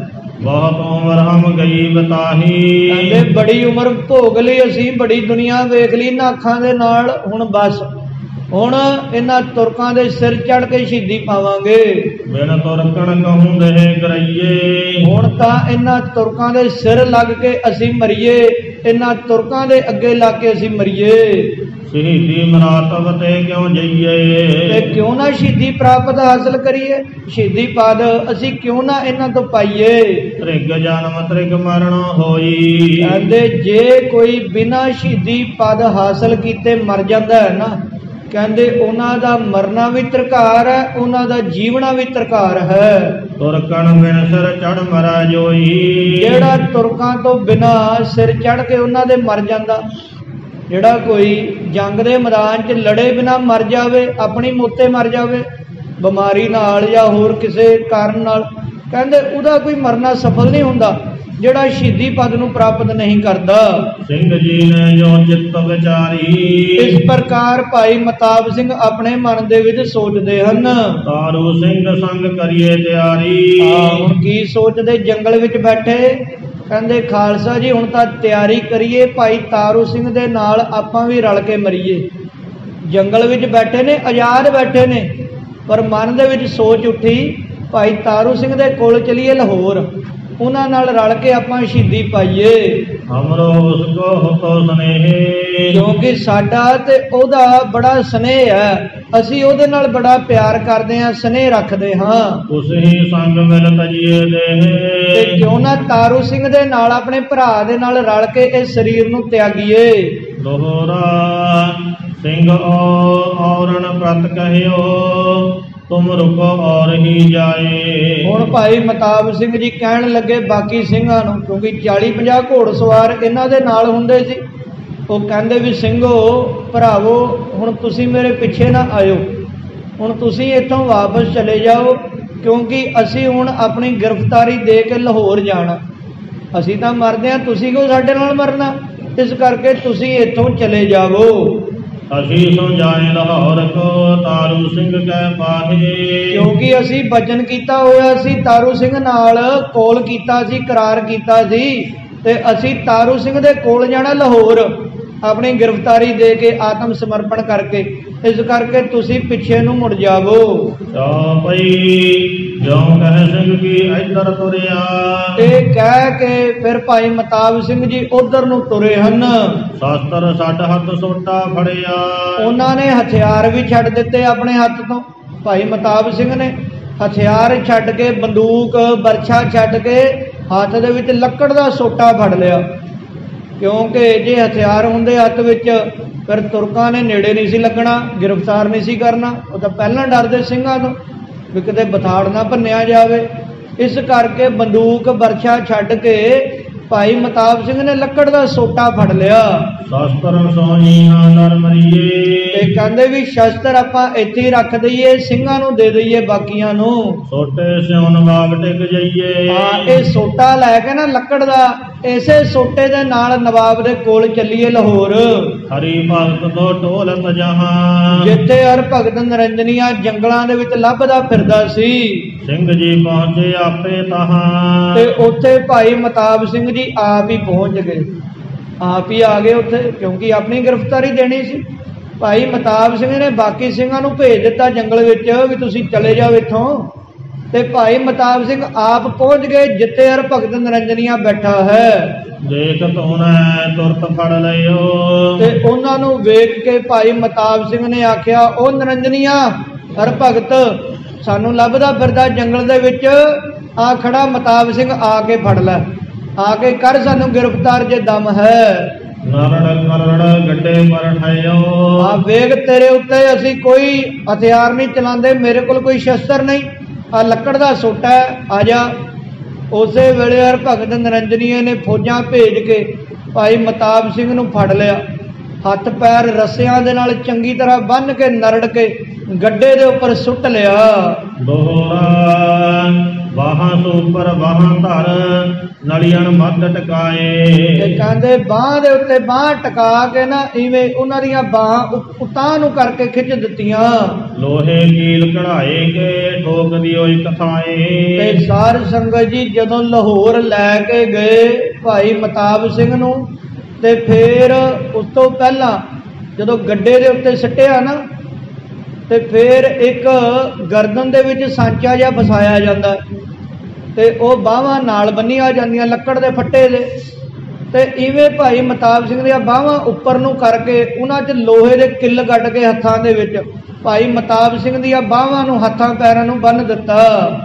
ਬਹੁਤ ਉਮਰ ਹਮ ਗਈ ਬਤਾਹੀ, ਕਹਿੰਦੇ ਬੜੀ ਉਮਰ ਭੋਗ ਲਈ ਅਸੀਂ, ਬੜੀ ਦੁਨੀਆ ਵੇਖ ਲਈ ਨਾ ਅੱਖਾਂ ਦੇ ਨਾਲ, ਹੁਣ ਬਸ ਹੁਣ ਇਹਨਾਂ ਤੁਰਕਾਂ ਦੇ ਸਿਰ ਚੜ ਕੇ ਸ਼ਹੀਦੀ ਪਾਵਾਂਗੇ। ਬਿਨ ਤੁਰਕਣ ਕਹੂੰ ਦੇਹ ਕਰਈਏ, ਹੁਣ ਤਾਂ ਇਹਨਾਂ ਤੁਰਕਾਂ ਦੇ ਸਿਰ ਲੱਗ ਕੇ ਅਸੀਂ ਮਰੀਏ, ਇਹਨਾਂ ਤੁਰਕਾਂ ਦੇ ਅੱਗੇ ਲੱਗ ਕੇ ਅਸੀਂ ਮਰੀਏ। ਸ਼ਹੀਦੀ ਮਰਾਤਬ ਤੇ ਕਿਉਂ ਜਈਏ, ਤੇ ਕਿਉਂ ਨਾ ਸ਼ਹੀਦੀ ਪ੍ਰਾਪਤ ਹਾਸਲ ਕਰੀਏ, ਸ਼ਹੀਦੀ ਪਦ ਅਸੀਂ ਕਿਉਂ ਨਾ ਇਹਨਾਂ ਤੋਂ ਪਾਈਏ। ਤ੍ਰਿਗ ਜਨਮ ਤ੍ਰਿਗ ਮਰਨ ਹੋਈ, ਕਹਿੰਦੇ ਜੇ ਕੋਈ ਬਿਨਾਂ ਸ਼ਹੀਦੀ ਪਦ ਹਾਸਲ ਕੀਤੇ ਮਰ ਜਾਂਦਾ ਹੈ ਨਾ, ਕਹਿੰਦੇ ਉਹਨਾਂ ਦਾ ਮਰਨਾ ਵੀ ਤਰਕਾਰ ਹੈ, ਉਹਨਾਂ ਦਾ ਜੀਵਣਾ ਵੀ ਤਰਕਾਰ ਹੈ। ਤੁਰਕਣ ਬਿਨ ਸਿਰ ਚੜ ਮਰਾ ਜੋਈ, ਜਿਹੜਾ ਤੁਰਕਾਂ ਤੋਂ ਬਿਨਾ ਸਿਰ ਚੜ ਕੇ ਉਹਨਾਂ ਦੇ ਮਰ ਜਾਂਦਾ, ਜਿਹੜਾ ਕੋਈ ਜੰਗ ਦੇ ਮੈਦਾਨ 'ਚ ਲੜੇ ਬਿਨਾ ਮਰ ਜਾਵੇ, ਆਪਣੀ ਮੌਤੇ ਮਰ ਜਾਵੇ ਬਿਮਾਰੀ ਨਾਲ ਜਾਂ ਹੋਰ ਕਿਸੇ ਕਾਰਨ ਨਾਲ, ਕਹਿੰਦੇ ਉਹਦਾ ਕੋਈ ਮਰਨਾ ਸਫਲ ਨਹੀਂ ਹੁੰਦਾ, ਜਿਹੜਾ ਸ਼ਹੀਦੀ ਪਦ ਨੂੰ ਪ੍ਰਾਪਤ ਨਹੀਂ ਕਰਦਾ। ਸਿੰਘ ਜੀ ਨੇ ਜੋ ਚਿੱਤ ਵਿਚਾਰੀ, ਇਸ ਪ੍ਰਕਾਰ ਭਾਈ ਮਤਾਬ ਸਿੰਘ ਆਪਣੇ ਮਨ ਦੇ ਵਿੱਚ ਸੋਚਦੇ ਹਨ। ਤਾਰੂ ਸਿੰਘ ਸੰਗ ਕਰੀਏ ਤਿਆਰੀ, ਹੁਣ ਕੀ ਸੋਚਦੇ, ਜੰਗਲ ਵਿੱਚ ਬੈਠੇ, ਕਹਿੰਦੇ ਖਾਲਸਾ ਜੀ ਹੁਣ ਤਾਂ ਤਿਆਰੀ ਕਰੀਏ, ਭਾਈ ਤਾਰੂ ਸਿੰਘ ਦੇ ਨਾਲ ਆਪਾਂ ਵੀ ਰਲ ਕੇ ਮਰੀਏ। ਜੰਗਲ ਵਿੱਚ ਬੈਠੇ ਨੇ, ਆਜ਼ਾਦ ਬੈਠੇ ਨੇ, ਪਰ ਮਨ ਦੇ ਵਿੱਚ ਸੋਚ ਉੱਠੀ ਭਾਈ ਤਾਰੂ ਸਿੰਘ ਦੇ ਕੋਲ ਚਲੀਏ ਲਾਹੌਰ, ਉਹਨਾਂ ਨਾਲ ਰਲ ਕੇ ਆਪਾਂ ਸ਼ਹੀਦੀ ਪਾਈਏ। ਹਮਰੋ ਉਸਕੋ ਹੋਤੋ ਸਨੇਹ, ਕਿਉਂਕਿ ਸਾਡਾ ਤੇ ਉਹਦਾ ਬੜਾ ਸਨੇਹ ਹੈ, ਅਸੀਂ ਉਹਦੇ ਨਾਲ ਬੜਾ ਪਿਆਰ ਕਰਦੇ ਹਾਂ, ਸਨੇਹ ਰੱਖਦੇ ਹਾਂ। ਉਸ ਹੀ ਸੰਗ ਮਿਲ ਤਜੀਏ ਦੇਹ, ਤੇ ਕਿਉਂ ਨਾ ਤਾਰੂ ਸਿੰਘ ਦੇ ਨਾਲ ਆਪਣੇ ਭਰਾ ਦੇ ਨਾਲ ਰਲ ਕੇ ਇਸ ਸਰੀਰ ਨੂੰ ਤਿਆਗੀਏ। ਦੋਹਰਾ ਸਿੰਘ ਔਰਨ ਪ੍ਰਤ ਕਹਿਓ, ਤੁਮ ਰੁਕੋ ਔਰ ਹੀ ਜਾਏ। ਹੁਣ ਭਾਈ ਮਤਾਬ ਸਿੰਘ ਜੀ ਕਹਿਣ ਲੱਗੇ ਬਾਕੀ ਸਿੰਘਾਂ ਨੂੰ, ਕਿਉਂਕਿ ਚਾਲੀ ਪੰਜਾਹ ਘੋੜ ਸਵਾਰ ਇਹਨਾਂ ਦੇ ਨਾਲ ਹੁੰਦੇ ਸੀ, ਉਹ ਕਹਿੰਦੇ ਵੀ ਸਿੰਘੋ ਭਰਾਵੋ ਹੁਣ ਤੁਸੀਂ ਮੇਰੇ ਪਿੱਛੇ ਨਾ ਆਇਓ, ਹੁਣ ਤੁਸੀਂ ਇੱਥੋਂ ਵਾਪਸ ਚਲੇ ਜਾਓ, ਕਿਉਂਕਿ ਅਸੀਂ ਹੁਣ ਆਪਣੀ ਗ੍ਰਿਫਤਾਰੀ ਦੇ ਕੇ ਲਾਹੌਰ ਜਾਣਾ, ਅਸੀਂ ਤਾਂ ਮਰਦੇ ਹਾਂ, ਤੁਸੀਂ ਕਿਉਂ ਸਾਡੇ ਨਾਲ ਮਰਨਾ, ਇਸ ਕਰਕੇ ਤੁਸੀਂ ਇੱਥੋਂ ਚਲੇ ਜਾਵੋ। ਅਸੀਂ ਸੋ ਜਾਏ ਲਾਹੌਰ ਕੋ ਤਾਰੂ ਸਿੰਘ ਕਹਿ ਪਾਹੇ, ਕਿਉਂਕਿ ਅਸੀਂ ਬਚਨ ਕੀਤਾ ਹੋਇਆ ਸੀ, ਤਾਰੂ ਸਿੰਘ ਨਾਲ ਕੋਲ ਕੀਤਾ ਸੀ, ਕਰਾਰ ਕੀਤਾ ਸੀ, ਤੇ ਅਸੀਂ ਤਾਰੂ ਸਿੰਘ ਦੇ ਕੋਲ ਜਾਣਾ ਲਾਹੌਰ, ਆਪਣੀ ਗ੍ਰਿਫਤਾਰੀ ਦੇ ਕੇ ਆਤਮ ਸਮਰਪਣ ਕਰਕੇ, ਇਸ ਕਰਕੇ ਤੁਸੀਂ ਪਿੱਛੇ ਨੂੰ ਮੁੜ ਜਾਵੋ। ਪਈ ਜਿਉਂ ਕਹਿ ਸਿੰਘ ਕੀ ਇੱਧਰ ਤੁਰਿਆ, ਇਹ ਕਹਿ ਕੇ ਫਿਰ ਭਾਈ ਮਤਾਬ ਸਿੰਘ ਜੀ ਉਧਰ ਨੂੰ ਤੁਰੇ ਹਨ। ਸ਼ਾਸਤਰ ਛੱਡ ਹੱਥ ਸੋਟਾ ਫੜਿਆ, ਉਹਨਾਂ ਨੇ ਹਥਿਆਰ ਵੀ ਛੱਡ ਦਿੱਤੇ ਆਪਣੇ ਹੱਥ ਤੋਂ, ਭਾਈ ਮਤਾਬ ਸਿੰਘ ਨੇ ਹਥਿਆਰ ਛੱਡ ਕੇ, ਬੰਦੂਕ ਬਰਛਾ ਛੱਡ ਕੇ ਹੱਥ ਦੇ ਵਿੱਚ ਲੱਕੜ ਦਾ ਸੋਟਾ ਫੜ ਲਿਆ, ਕਿਉਂਕਿ ਜੇ ਹਥਿਆਰ ਹੁੰਦੇ ਹੱਥ ਵਿੱਚ ਫਿਰ ਤੁਰਕਾਂ ਨੇ ਨੇੜੇ ਨਹੀਂ ਸੀ ਲੱਗਣਾ, ਗ੍ਰਿਫਤਾਰ ਨਹੀਂ ਸੀ ਕਰਨਾ, ਉਹ ਤਾਂ ਪਹਿਲਾਂ ਡਰਦੇ ਸਿੰਘਾਂ ਤੋਂ ਵੀ ਕਿਤੇ ਬਥਾੜ ਨਾ ਭੰਨਿਆ ਜਾਵੇ, ਇਸ ਕਰਕੇ ਬੰਦੂਕ ਬਰਛਾ ਛੱਡ ਕੇ ਭਾਈ ਮਤਾਬ ਸਿੰਘ ਨੇ ਲੱਕੜ ਦਾ ਸੋਟਾ ਫੜ ਲਿਆ। ਸ਼ਸਤਰ ਸੋਈ ਨਾ ਡਰ ਮਰੀਏ, ਤੇ ਕਹਿੰਦੇ ਵੀ ਸ਼ਸਤਰ ਆਪਾਂ ਇੱਥੇ ਹੀ ਰੱਖ ਦਈਏ, ਸਿੰਘਾਂ ਨੂੰ ਦੇ ਦਈਏ ਬਾਕੀਆਂ ਨੂੰ, ਸੋਟੇ ਸਿਉ ਨਵਾਬ ਟਿਕ ਜਾਈਏ। ਹਾਂ ਇਹ ਸੋਟਾ ਲੈ ਕੇ ਨਾ ਲੱਕੜ ਦਾ, ਇਸੇ ਸੋਟੇ ਦੇ ਨਾਲ ਨਵਾਬ ਦੇ ਕੋਲ ਚੱਲੀਏ ਲਾਹੌਰ। ਹਰੀ ਭਗਤ ਤੋਂ ਢੋਲਤ ਜਹਾਂ, ਜਿੱਥੇ ਹਰ ਭਗਤ ਨਰਿੰਜਨੀਆ ਜੰਗਲਾਂ ਦੇ ਵਿੱਚ ਲੱਭਦਾ ਫਿਰਦਾ ਸੀ, ਸਿੰਘ ਜੀ ਪਹੁੰਚੇ ਆਪੇ ਤਹਾਂ, ਤੇ ਉੱਥੇ ਭਾਈ ਮਤਾਬ ਸਿੰਘ ਜੀ ਆਪ ਹੀ ਪਹੁੰਚ ਗਏ, ਆਪ ਹੀ ਆ ਗਏ ਉੱਥੇ, ਕਿਉਂਕਿ ਆਪਣੀ ਗ੍ਰਿਫਤਾਰੀ ਦੇਣੀ ਸੀ। ਭਾਈ ਮਤਾਬ ਸਿੰਘ ਨੇ ਬਾਕੀ ਸਿੰਘਾਂ ਨੂੰ ਭੇਜ ਦਿੱਤਾ ਜੰਗਲ ਵਿੱਚ ਵੀ ਤੁਸੀਂ ਚਲੇ ਜਾਓ ਇੱਥੋਂ, ਤੇ ਭਾਈ ਮਤਾਬ ਸਿੰਘ ਆਪ ਪਹੁੰਚ ਗਏ ਜਿੱਥੇ ਹਰ ਭਗਤ ਨਰਿੰਜਨੀਆ ਬੈਠਾ ਹੈ। ਦੇਖ ਤੋਨੈ ਤੁਰਤ ਫੜ ਲਿਓ, ਤੇ ਉਹਨਾਂ ਨੂੰ ਵੇਖ ਕੇ ਭਾਈ ਮਤਾਬ ਸਿੰਘ ਨੇ ਆਖਿਆ, ਉਹ ਨਰਿੰਜਨੀਆ ਹਰ ਭਗਤ ਸਾਨੂੰ ਲੱਭਦਾ ਫਿਰਦਾ ਜੰਗਲ ਦੇ ਵਿੱਚ, ਆ ਖੜਾ ਮਤਾਬ ਸਿੰਘ, ਆ ਕੇ ਫੜ ਲੈ, ਆ ਕੇ ਕਰ ਸਾਨੂੰ ਗ੍ਰਿਫਤਾਰ ਜੇ ਦਮ ਹੈ। ਨਰੜ ਕਰੜ ਗੱਡੇ ਪਰ ਠਾਇਓ, ਆ ਵੇਖ ਤੇਰੇ ਉੱਤੇ ਅਸੀਂ ਕੋਈ ਹਥਿਆਰ ਨਹੀਂ ਚਲਾਉਂਦੇ, ਮੇਰੇ ਕੋਲ ਕੋਈ ਸ਼ਸਤਰ ਨਹੀਂ, ਆ ਲੱਕੜ ਦਾ ਸੋਟਾ ਹੈ, ਆ ਜਾ। ਉਸੇ ਵੇਲੇ ਹਰ ਭਗਤ ਨਰਿੰਜਨੀਏ ਨੇ ਫੌਜਾਂ ਭੇਜ ਕੇ ਭਾਈ ਮਤਾਬ ਸਿੰਘ ਨੂੰ ਫੜ ਲਿਆ, ਹੱਥ ਪੈਰ ਰੱਸਿਆਂ ਦੇ ਨਾਲ ਚੰਗੀ ਤਰ੍ਹਾਂ ਬੰਨ੍ਹ ਕੇ ਨਰੜ ਕੇ ਗੱਡੇ ਦੇ ਉੱਪਰ ਸੁੱਟ ਲਿਆ। ਦੋਹਰਾ ਬਾਹਾਂ ਸੁਪਰ ਬਾਹਾਂ ਧਰ ਨਲੀਅਨ ਮੱਧ ਟਕਾਏ। ਤੇ ਕਹਿੰਦੇ ਬਾਂਹ ਦੇ ਉੱਤੇ ਬਾਂਹ ਟਕਾ ਕੇ ਨਾ ਇਵੇਂ ਉਹਨਾਂ ਦੀਆਂ ਬਾਹਾਂ ਉਤਾਂ ਨੂੰ ਕਰਕੇ ਖਿੱਚ ਦਿੱਤੀਆਂ। ਲੋਹੇ ਕੀਲ ਕਢਾਏ ਕੇ ਠੋਕਦੀ ਹੋਈ ਕਥਾਏ। ਤੇ ਸਾਧ ਸੰਗਤ ਜੀ ਜਦੋਂ ਲਾਹੌਰ ਲੈ ਕੇ ਗਏ ਭਾਈ ਮਤਾਬ ਸਿੰਘ ਨੂੰ, ਤੇ ਫਿਰ ਉਸ ਤੋਂ ਪਹਿਲਾਂ ਜਦੋਂ ਗੱਡੇ ਦੇ ਉੱਤੇ ਸਿੱਟਿਆ ਨਾ, ਤੇ ਫਿਰ ਇੱਕ ਗਰਦਨ ਦੇ ਵਿੱਚ ਸਾਂਚਾ ਜਿਹਾ ਫਸਾਇਆ ਜਾਂਦਾ, ਤੇ ਉਹ ਬਾਹਾਂ ਨਾਲ ਬੰਨੀਆਂ ਜਾਂਦੀਆਂ ਲੱਕੜ ਦੇ ਫੱਟੇ ਦੇ। ਤੇ ਇਵੇਂ ਭਾਈ ਮਤਾਬ ਸਿੰਘ ਦੀਆਂ ਬਾਹਾਂ ਉੱਪਰ ਨੂੰ ਕਰਕੇ ਉਹਨਾਂ 'ਚ ਲੋਹੇ ਦੇ ਕਿੱਲ ਕੱਢ ਕੇ ਹੱਥਾਂ ਦੇ ਵਿੱਚ ਭਾਈ ਮਤਾਬ ਸਿੰਘ ਦੀਆਂ ਬਾਹਾਂ ਨੂੰ ਹੱਥਾਂ ਪੈਰਾਂ ਨੂੰ ਬੰਨ੍ਹ ਦਿੱਤਾ।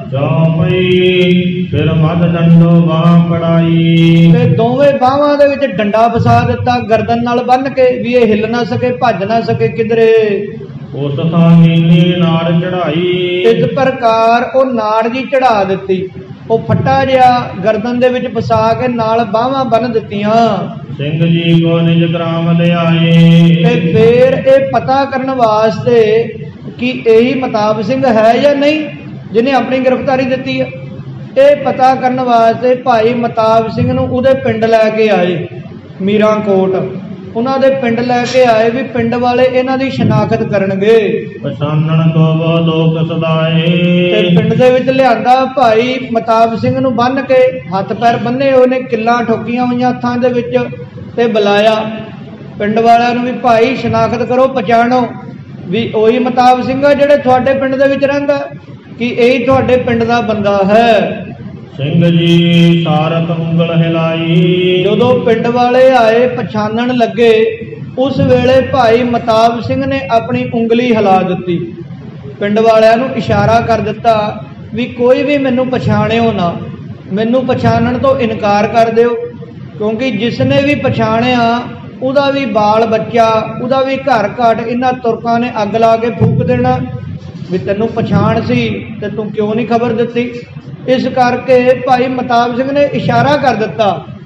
ਫਿਰ ਮੱਧ ਡੰਡੋ ਬਾਹ ਪੜਾਈ। ਤੇ ਦੋਵੇਂ ਬਾਹਾਂ ਦੇ ਵਿੱਚ ਡੰਡਾ ਫਸਾ ਦਿੱਤਾ ਗਰਦਨ ਨਾਲ ਬੰਨ੍ਹ ਕੇ, ਵੀ ਇਹ ਹਿੱਲ ਨਾ ਸਕੇ, ਭੱਜ ਨਾ ਸਕੇ ਕਿਧਰੇ। ਉਸ ਥਾਂ ਨੀਲੀ ਨਾੜ ਚੜਾਈ। ਇਸ ਪ੍ਰਕਾਰ ਉਹ ਨਾੜ ਜੀ ਚੜਾ ਦਿੱਤੀ, ਉਹ ਫੱਟਾ ਜਿਹਾ ਗਰਦਨ ਦੇ ਵਿੱਚ ਫਸਾ ਕੇ ਨਾਲ ਬਾਹਾਂ ਬੰਨ੍ਹ ਦਿੱਤੀਆਂ। ਸਿੰਘ ਜੀ ਕੋ ਨਿਜ ਗ੍ਰਾਮ ਲਿਆਏ। ਤੇ ਫਿਰ ਇਹ ਪਤਾ ਕਰਨ ਵਾਸਤੇ ਕਿ ਇਹੀ ਮਤਾਬ ਸਿੰਘ ਹੈ ਜਾਂ ਨਹੀਂ ਜਿਹਨੇ ਆਪਣੀ ਗ੍ਰਿਫਤਾਰੀ ਦਿੱਤੀ ਹੈ, ਇਹ ਪਤਾ ਕਰਨ ਵਾਸਤੇ ਭਾਈ ਮਤਾਬ ਸਿੰਘ ਨੂੰ ਉਹਦੇ ਪਿੰਡ ਲੈ ਕੇ ਆਏ, ਮੀਰਾਂਕੋਟ। ਉਹਨਾਂ ਦੇ ਪਿੰਡ ਲੈ ਕੇ ਆਏ ਵੀ ਪਿੰਡ ਵਾਲੇ ਇਹਨਾਂ ਦੀ ਸ਼ਨਾਖਤ ਕਰਨਗੇ। ਪਛਾਨਣ ਤੋਂ ਬੋ ਲੋਕ ਸਦਾਏ। ਤੇ ਪਿੰਡ ਦੇ ਵਿੱਚ ਲਿਆਂਦਾ ਭਾਈ ਮਤਾਬ ਸਿੰਘ ਨੂੰ ਬੰਨ੍ਹ ਕੇ, ਹੱਥ ਪੈਰ ਬੰਨੇ ਹੋਏ ਨੇ, ਕਿੱਲਾਂ ਠੋਕੀਆਂ ਹੋਈਆਂ ਹੱਥਾਂ ਦੇ ਵਿੱਚ, ਤੇ ਬੁਲਾਇਆ ਪਿੰਡ ਵਾਲਿਆਂ ਨੂੰ ਵੀ ਭਾਈ ਸ਼ਨਾਖਤ ਕਰੋ, ਪਛਾਣੋ ਵੀ ਉਹੀ ਮਤਾਬ ਸਿੰਘ ਆ ਜਿਹੜੇ ਤੁਹਾਡੇ ਪਿੰਡ ਦੇ ਵਿੱਚ ਰਹਿੰਦਾ, ਕਿ ਇਹੀ ਤੁਹਾਡੇ ਪਿੰਡ ਦਾ ਬੰਦਾ ਹੈ। ਸਿੰਘ ਜੀ ਸਾਰਤ ਉਂਗਲ ਹਿਲਾਈ। ਜਦੋਂ ਪਿੰਡ ਵਾਲੇ ਆਏ ਪਛਾਣਨ ਲੱਗੇ, ਉਸ ਵੇਲੇ ਭਾਈ ਮਤਾਬ ਸਿੰਘ ਨੇ ਆਪਣੀ ਉਂਗਲੀ ਹਿਲਾ ਦਿੱਤੀ, ਪਿੰਡ ਵਾਲਿਆਂ ਨੂੰ ਇਸ਼ਾਰਾ ਕਰ ਦਿੱਤਾ ਵੀ ਕੋਈ ਵੀ ਮੈਨੂੰ ਪਛਾਣਿਓ ਨਾ, ਮੈਨੂੰ ਪਛਾਣਨ ਤੋਂ ਇਨਕਾਰ ਕਰ ਦਿਓ, ਕਿਉਂਕਿ ਜਿਸ ਨੇ ਵੀ ਪਛਾਣਿਆ ਉਹਦਾ ਵੀ ਬਾਲ ਬੱਚਾ, ਉਹਦਾ ਵੀ ਘਰ ਘਾਟ ਇਹਨਾਂ ਤੁਰਕਾਂ ਨੇ ਅੱਗ ਲਾ ਕੇ ਫੂਕ ਦੇਣਾ, ਵੀ ਤੈਨੂੰ ਪਛਾਣ ਸੀ ਤੇ ਤੂੰ ਕਿਉਂ ਨਹੀਂ ਖਬਰ ਦਿੱਤੀ। ਇਸ ਕਰਕੇ ਭਾਈ ਮਤਾਬ ਸਿੰਘ ਨੇ ਇਸ਼ਾਰਾ ਕਰ ਦਿੱਤਾ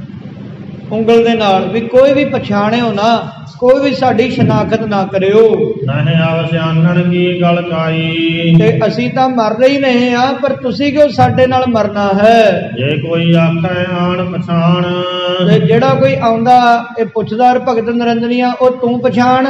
ਉਂਗਲ ਦੇ ਨਾਲ ਵੀ ਕੋਈ ਵੀ ਪਛਾਣਿਓ ਨਾ, ਕੋਈ ਵੀ ਸਾਡੀ ਸ਼ਨਾਖਤ ਨਾ ਕਰਿਓ। ਨਹੀਂ ਆਵ ਸਿਆਣਨ ਕੀ ਗਲ ਕਾਈ। ਤੇ ਅਸੀਂ ਤਾਂ ਮਰਦੇ ਹੀ ਨਹੀਂ ਆ, ਪਰ ਤੁਸੀਂ ਕਿਉਂ ਸਾਡੇ ਨਾਲ ਮਰਨਾ ਹੈ। ਜੇ ਕੋਈ ਆਖੇ ਆਣ ਪਛਾਣ। ਤੇ ਜਿਹੜਾ ਕੋਈ ਆਉਂਦਾ ਇਹ ਪੁੱਛਦਾ ਭਗਤ ਨਿਰੰਜਨੀਆ, ਉਹ ਤੂੰ ਪਛਾਣ,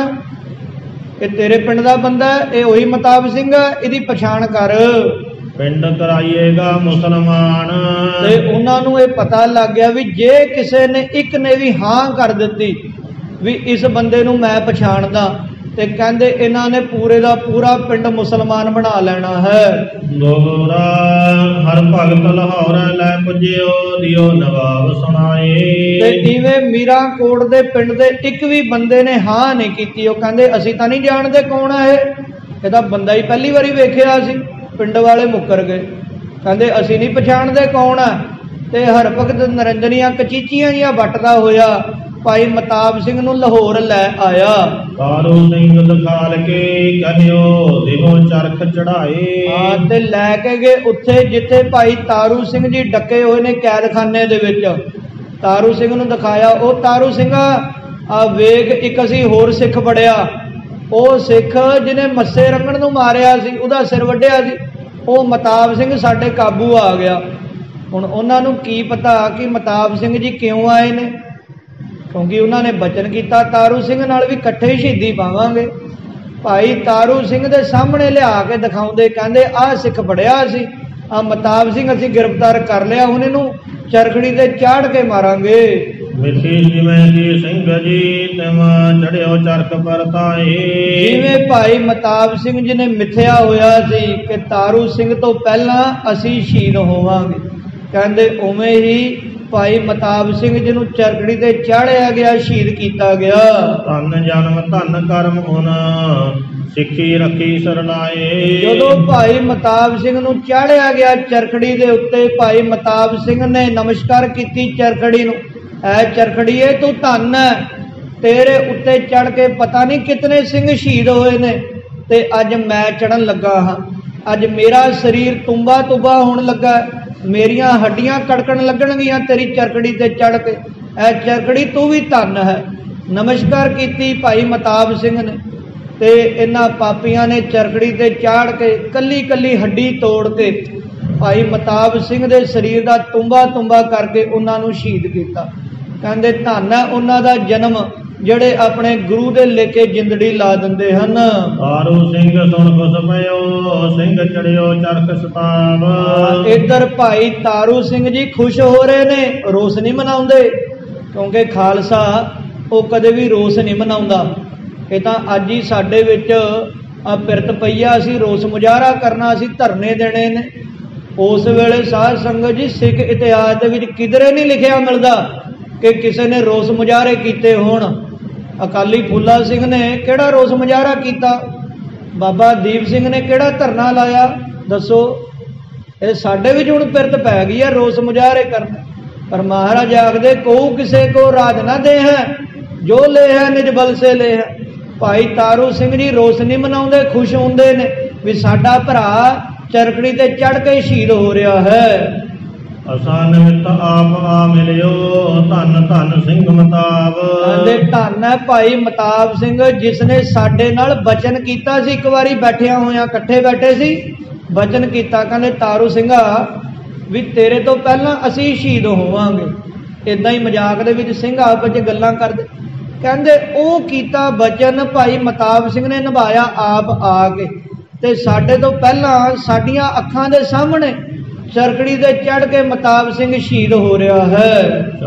ਇਹ ਤੇਰੇ ਪਿੰਡ ਦਾ ਬੰਦਾ, ਇਹ ਉਹੀ ਮਤਾਬ ਸਿੰਘ, ਇਹਦੀ ਪਛਾਣ ਕਰ। ਪਿੰਡ ਕਰਾਈਏਗਾ ਮੁਸਲਮਾਨ। ਤੇ ਉਹਨਾਂ ਨੂੰ ਇਹ ਪਤਾ ਲੱਗ ਗਿਆ ਵੀ ਜੇ ਕਿਸੇ ਨੇ ਇੱਕ ਨੇ ਵੀ ਹਾਂ ਕਰ ਦਿੱਤੀ ਵੀ ਇਸ ਬੰਦੇ ਨੂੰ ਮੈਂ ਪਛਾਣਦਾ, ਤੇ ਕਹਿੰਦੇ ਇਹਨਾਂ ਨੇ ਪੂਰੇ ਦਾ ਪੂਰਾ ਪਿੰਡ ਮੁਸਲਮਾਨ ਬਣਾ ਲੈਣਾ ਹੈ। ਦੋਹਰਾ ਹਰ ਭਗਤ ਲਾਹੌਰ ਲੈ ਪੁੱਜਿਓ, ਦਿਓ ਨਵਾਬ ਸੁਣਾਏ। ਤੇ ਇਵੇਂ ਮੀਰਾਂਕੋਟ ਦੇ ਪਿੰਡ ਦੇ ਇੱਕ ਵੀ ਬੰਦੇ ਨੇ ਹਾਂ ਨਹੀਂ ਕੀਤੀ। ਉਹ ਕਹਿੰਦੇ ਅਸੀਂ ਤਾਂ ਨਹੀਂ ਜਾਣਦੇ ਕੌਣ ਹੈ ਇਹ, ਇਹ ਤਾਂ ਬੰਦਾ ਹੀ ਪਹਿਲੀ ਵਾਰੀ ਵੇਖਿਆ ਸੀ। ਪਿੰਡ ਵਾਲੇ ਮੁੱਕਰ ਗਏ, ਕਹਿੰਦੇ ਅਸੀਂ ਨਹੀਂ ਪਛਾਣਦੇ ਕੌਣ ਆ। ਤੇ ਹਰਭਗਤ ਨਿਰੰਜਨੀਆਂ ਕਚੀਚੀਆਂ ਜਿਹੀਆਂ ਵੱਟਦਾ ਹੋਇਆ ਭਾਈ ਮਤਾਬ ਸਿੰਘ ਨੂੰ ਲਾਹੌਰ ਲੈ ਆਇਆ। ਤਾਰੂ ਸਿੰਘ ਦਿਖਾਲ ਕੇ ਕਹਿਓ ਦਿਓ ਚਰਖ ਚੜਾਏ। ਹਾਂ, ਤੇ ਲੈ ਕੇ ਗਏ ਉੱਥੇ ਜਿੱਥੇ ਭਾਈ ਤਾਰੂ ਸਿੰਘ ਜੀ ਡੱਕੇ ਹੋਏ ਨੇ ਕੈਦਖਾਨੇ ਦੇ ਵਿੱਚ। ਤਾਰੂ ਸਿੰਘ ਨੂੰ ਦਿਖਾਇਆ। ਉਹ ਤਾਰੂ ਸਿੰਘ ਆ ਵੇਖ, ਇੱਕ ਅਸੀਂ ਹੋਰ ਸਿੱਖ ਫੜਿਆ, ਉਹ ਸਿੱਖ ਜਿਹਨੇ ਮੱਸੇ ਰੰਗਣ ਨੂੰ ਮਾਰਿਆ ਸੀ, ਉਹਦਾ ਸਿਰ ਵੱਢਿਆ ਸੀ, ਉਹ ਮਤਾਬ ਸਿੰਘ ਸਾਡੇ ਕਾਬੂ ਆ ਗਿਆ। ਹੁਣ ਉਹਨਾਂ ਨੂੰ ਕੀ ਪਤਾ ਕਿ ਮਤਾਬ ਸਿੰਘ ਜੀ ਕਿਉਂ ਆਏ ਨੇ, ਕਿਉਂਕਿ ਉਹਨਾਂ ਨੇ ਬਚਨ ਕੀਤਾ ਤਾਰੂ ਸਿੰਘ ਨਾਲ ਵੀ ਇਕੱਠੇ ਹੀ ਸ਼ਹੀਦੀ ਪਾਵਾਂਗੇ। ਭਾਈ ਤਾਰੂ ਸਿੰਘ ਦੇ ਸਾਹਮਣੇ ਲਿਆ ਕੇ ਦਿਖਾਉਂਦੇ, ਕਹਿੰਦੇ ਆਹ ਸਿੱਖ ਫੜਿਆ ਸੀ, ਆ ਮਤਾਬ ਸਿੰਘ ਅਸੀਂ ਗ੍ਰਿਫਤਾਰ ਕਰ ਲਿਆ, ਹੁਣ ਇਹਨੂੰ ਚਰਖੜੀ ਤੇ ਚਾੜ ਕੇ ਮਾਰਾਂਗੇ। ਮਿੱਠੀ ਜਿਵੇਂ ਜੀ ਸਿੰਘ ਜੀ ਤਿਮ ਚੜਿਓ ਚਰਖ ਪਰਤਾਏ। ਜਿਵੇਂ ਭਾਈ ਮਤਾਬ ਸਿੰਘ ਜੀ ਨੇ ਮਿੱਥਿਆ ਹੋਇਆ ਸੀ ਕਿ ਤਾਰੂ ਸਿੰਘ ਤੋਂ ਪਹਿਲਾਂ ਅਸੀਂ ਸ਼ਹੀਦ ਹੋਵਾਂਗੇ, ਕਹਿੰਦੇ ਉਵੇਂ ਹੀ ਭਾਈ ਮਤਾਬ ਸਿੰਘ ਜੀ ਨੂੰ ਚਰਖੜੀ ਤੇ ਚਾੜਿਆ ਗਿਆ, ਸ਼ਹੀਦ ਕੀਤਾ ਗਿਆ। ਧੰਨ ਜਨਮ ਧੰਨ ਕਰਮ ਹੁਣ ਸਿੱਖੀ ਰੱਖੀ ਸਰਨਾਏ। ਜਦੋਂ ਭਾਈ ਮਤਾਬ ਸਿੰਘ ਨੂੰ ਚਾੜਿਆ ਗਿਆ ਚਰਖੜੀ ਦੇ ਉੱਤੇ, ਭਾਈ ਮਤਾਬ ਸਿੰਘ ਨੇ ਨਮਸਕਾਰ ਕੀਤੀ ਚਰਖੜੀ ਨੂੰ, ਐ ਚਰਖੜੀਏ ਤੂੰ ਧੰਨ ਹੈ, ਤੇਰੇ ਉੱਤੇ ਚੜ ਕੇ ਪਤਾ ਨਹੀਂ ਕਿਤਨੇ ਸਿੰਘ ਸ਼ਹੀਦ ਹੋਏ ਨੇ, ਤੇ ਅੱਜ ਮੈਂ ਚੜਨ ਲੱਗਾ ਹਾਂ। ਅੱਜ ਮੇਰਾ ਸਰੀਰ ਤੁੰਬਾ ਤੁੰਬਾ ਹੋਣ ਲੱਗਾ, ਮੇਰੀਆਂ ਹੱਡੀਆਂ ਕੜਕਣ ਲੱਗਣਗੀਆਂ ਤੇਰੀ ਚਰਖੜੀ ਤੇ ਚੜ ਕੇ, ਐ ਚਰਖੜੀ ਤੂੰ ਵੀ ਧੰਨ ਹੈ। ਨਮਸਕਾਰ ਕੀਤੀ ਭਾਈ ਮਤਾਬ ਸਿੰਘ ਨੇ, ਤੇ ਇਹਨਾਂ ਪਾਪੀਆਂ ਨੇ ਚਰਖੜੀ ਤੇ ਚਾੜ ਕੇ ਕੱਲੀ ਕੱਲੀ ਹੱਡੀ ਤੋੜ ਕੇ भाई मताब सिंह दे शरीर का तुम्बा तुम्बा करके उन्होंने शहीद किया। कहते धन है उन्हों का जन्म ਜਿਹੜੇ ਆਪਣੇ ਗੁਰੂ ਦੇ ਲੇਕੇ ਜਿੰਦੜੀ ਲਾ ਦਿੰਦੇ ਹਨ। ਤਾਰੂ ਸਿੰਘ ਸੁਣ ਖੁਸ਼ ਪਇਓ ਸਿੰਘ ਚੜਿਓ ਚਰਖ ਸਤਾਵ। ਇੱਧਰ ਭਾਈ ਤਾਰੂ ਸਿੰਘ ਜੀ ਖੁਸ਼ ਹੋ ਰਹੇ ਨੇ, ਰੋਸ ਨਹੀਂ ਮਨਾਉਂਦੇ, ਕਿਉਂਕਿ ਖਾਲਸਾ ਉਹ ਕਦੇ ਵੀ ਰੋਸ ਨਹੀਂ ਮਨਾਉਂਦਾ। ਇਹ ਤਾਂ ਅੱਜ ਹੀ ਸਾਡੇ ਵਿੱਚ ਆ ਪਿਰਤ ਪਈਆ, ਅਸੀਂ ਰੋਸ ਮੁਜ਼ਾਹਰਾ ਕਰਨਾ, ਅਸੀਂ ਧਰਨੇ ਦੇਣੇ ਨੇ। ਉਸ ਵੇਲੇ ਸਾਧ ਸੰਗਤ ਜੀ ਸਿੱਖ ਇਤਿਹਾਸ ਦੇ ਵਿੱਚ ਕਿਧਰੇ ਨਹੀਂ ਲਿਖਿਆ ਮਿਲਦਾ ਕਿ ਕਿਸੇ ਨੇ ਰੋਸ ਮੁਜ਼ਾਹਰੇ ਕੀਤੇ ਹੋਣ। ਅਕਾਲੀ ਫੂਲਾ ਸਿੰਘ ਨੇ ਕਿਹੜਾ ਰੋਸ ਮੁਜ਼ਾਹਰਾ ਕੀਤਾ? ਬਾਬਾ ਦੀਪ ਸਿੰਘ ਨੇ ਕਿਹੜਾ ਧਰਨਾ ਲਾਇਆ? ਦੱਸੋ। ਇਹ ਸਾਡੇ ਵਿੱਚ ਹੁਣ ਪਿਰਤ ਪੈ ਗਈ ਹੈ ਰੋਸ ਮੁਜ਼ਾਹਰੇ ਕਰਨ। ਪਰ ਮਹਾਰਾਜ ਆਖਦੇ ਕਹੂ ਕਿਸੇ ਕੋ ਰਾਜ ਨਾ ਦੇ ਹੈ, ਜੋ ਲੈ ਹੈ ਨਿਜ ਬਲ ਸੇ ਲੈ ਹੈ। ਭਾਈ ਤਾਰੂ ਸਿੰਘ ਜੀ ਰੋਸ ਨਹੀਂ ਮਨਾਉਂਦੇ, ਖੁਸ਼ ਹੁੰਦੇ ਨੇ ਵੀ ਸਾਡਾ ਭਰਾ ਚਰਖੜੀ ਤੇ ਚੜ ਕੇ ਸ਼ਹੀਦ ਹੋ ਰਿਹਾ ਹੈ। ਅਸਾਂ ਨਿਮਿਤ ਆਪ ਆ ਮਿਲਿਓ ਧੰਨ ਧੰਨ ਸਿੰਘ ਮਤਾਬ। ਕਹਿੰਦੇ ਧੰਨ ਹੈ ਭਾਈ ਮਤਾਬ ਸਿੰਘ ਜਿਸ ਨੇ ਸਾਡੇ ਨਾਲ ਬਚਨ ਕੀਤਾ ਸੀ। ਇੱਕ ਵਾਰੀ ਬੈਠਿਆ ਹੋਇਆ ਇਕੱਠੇ ਬੈਠੇ ਸੀ, ਬਚਨ ਕੀਤਾ, ਕਹਿੰਦੇ ਤਾਰੂ ਸਿੰਘਾ ਵੀ ਤੇਰੇ ਤੋਂ ਪਹਿਲਾਂ ਅਸੀਂ ਸ਼ਹੀਦ ਹੋਵਾਂਗੇ। ਇਦਾਂ ਹੀ ਮਜ਼ਾਕ ਦੇ ਵਿੱਚ ਸਿੰਘ ਆਪਸ ਵਿੱਚ ਗੱਲਾਂ ਕਰਦੇ। ਕਹਿੰਦੇ ਉਹ ਕੀਤਾ ਬਚਨ ਭਾਈ ਮਤਾਬ ਸਿੰਘ ਨੇ ਨਿਭਾਇਆ ਆਪ ਆ ਕੇ, ਤੇ ਸਾਡੇ ਤੋਂ ਪਹਿਲਾਂ ਸਾਡੀਆਂ ਅੱਖਾਂ ਦੇ ਸਾਹਮਣੇ ਚਰਖੜੀ ਤੇ ਚੜ ਕੇ ਮਤਾਬ ਸਿੰਘ ਸ਼ਹੀਦ ਹੋ ਰਿਹਾ ਹੈ।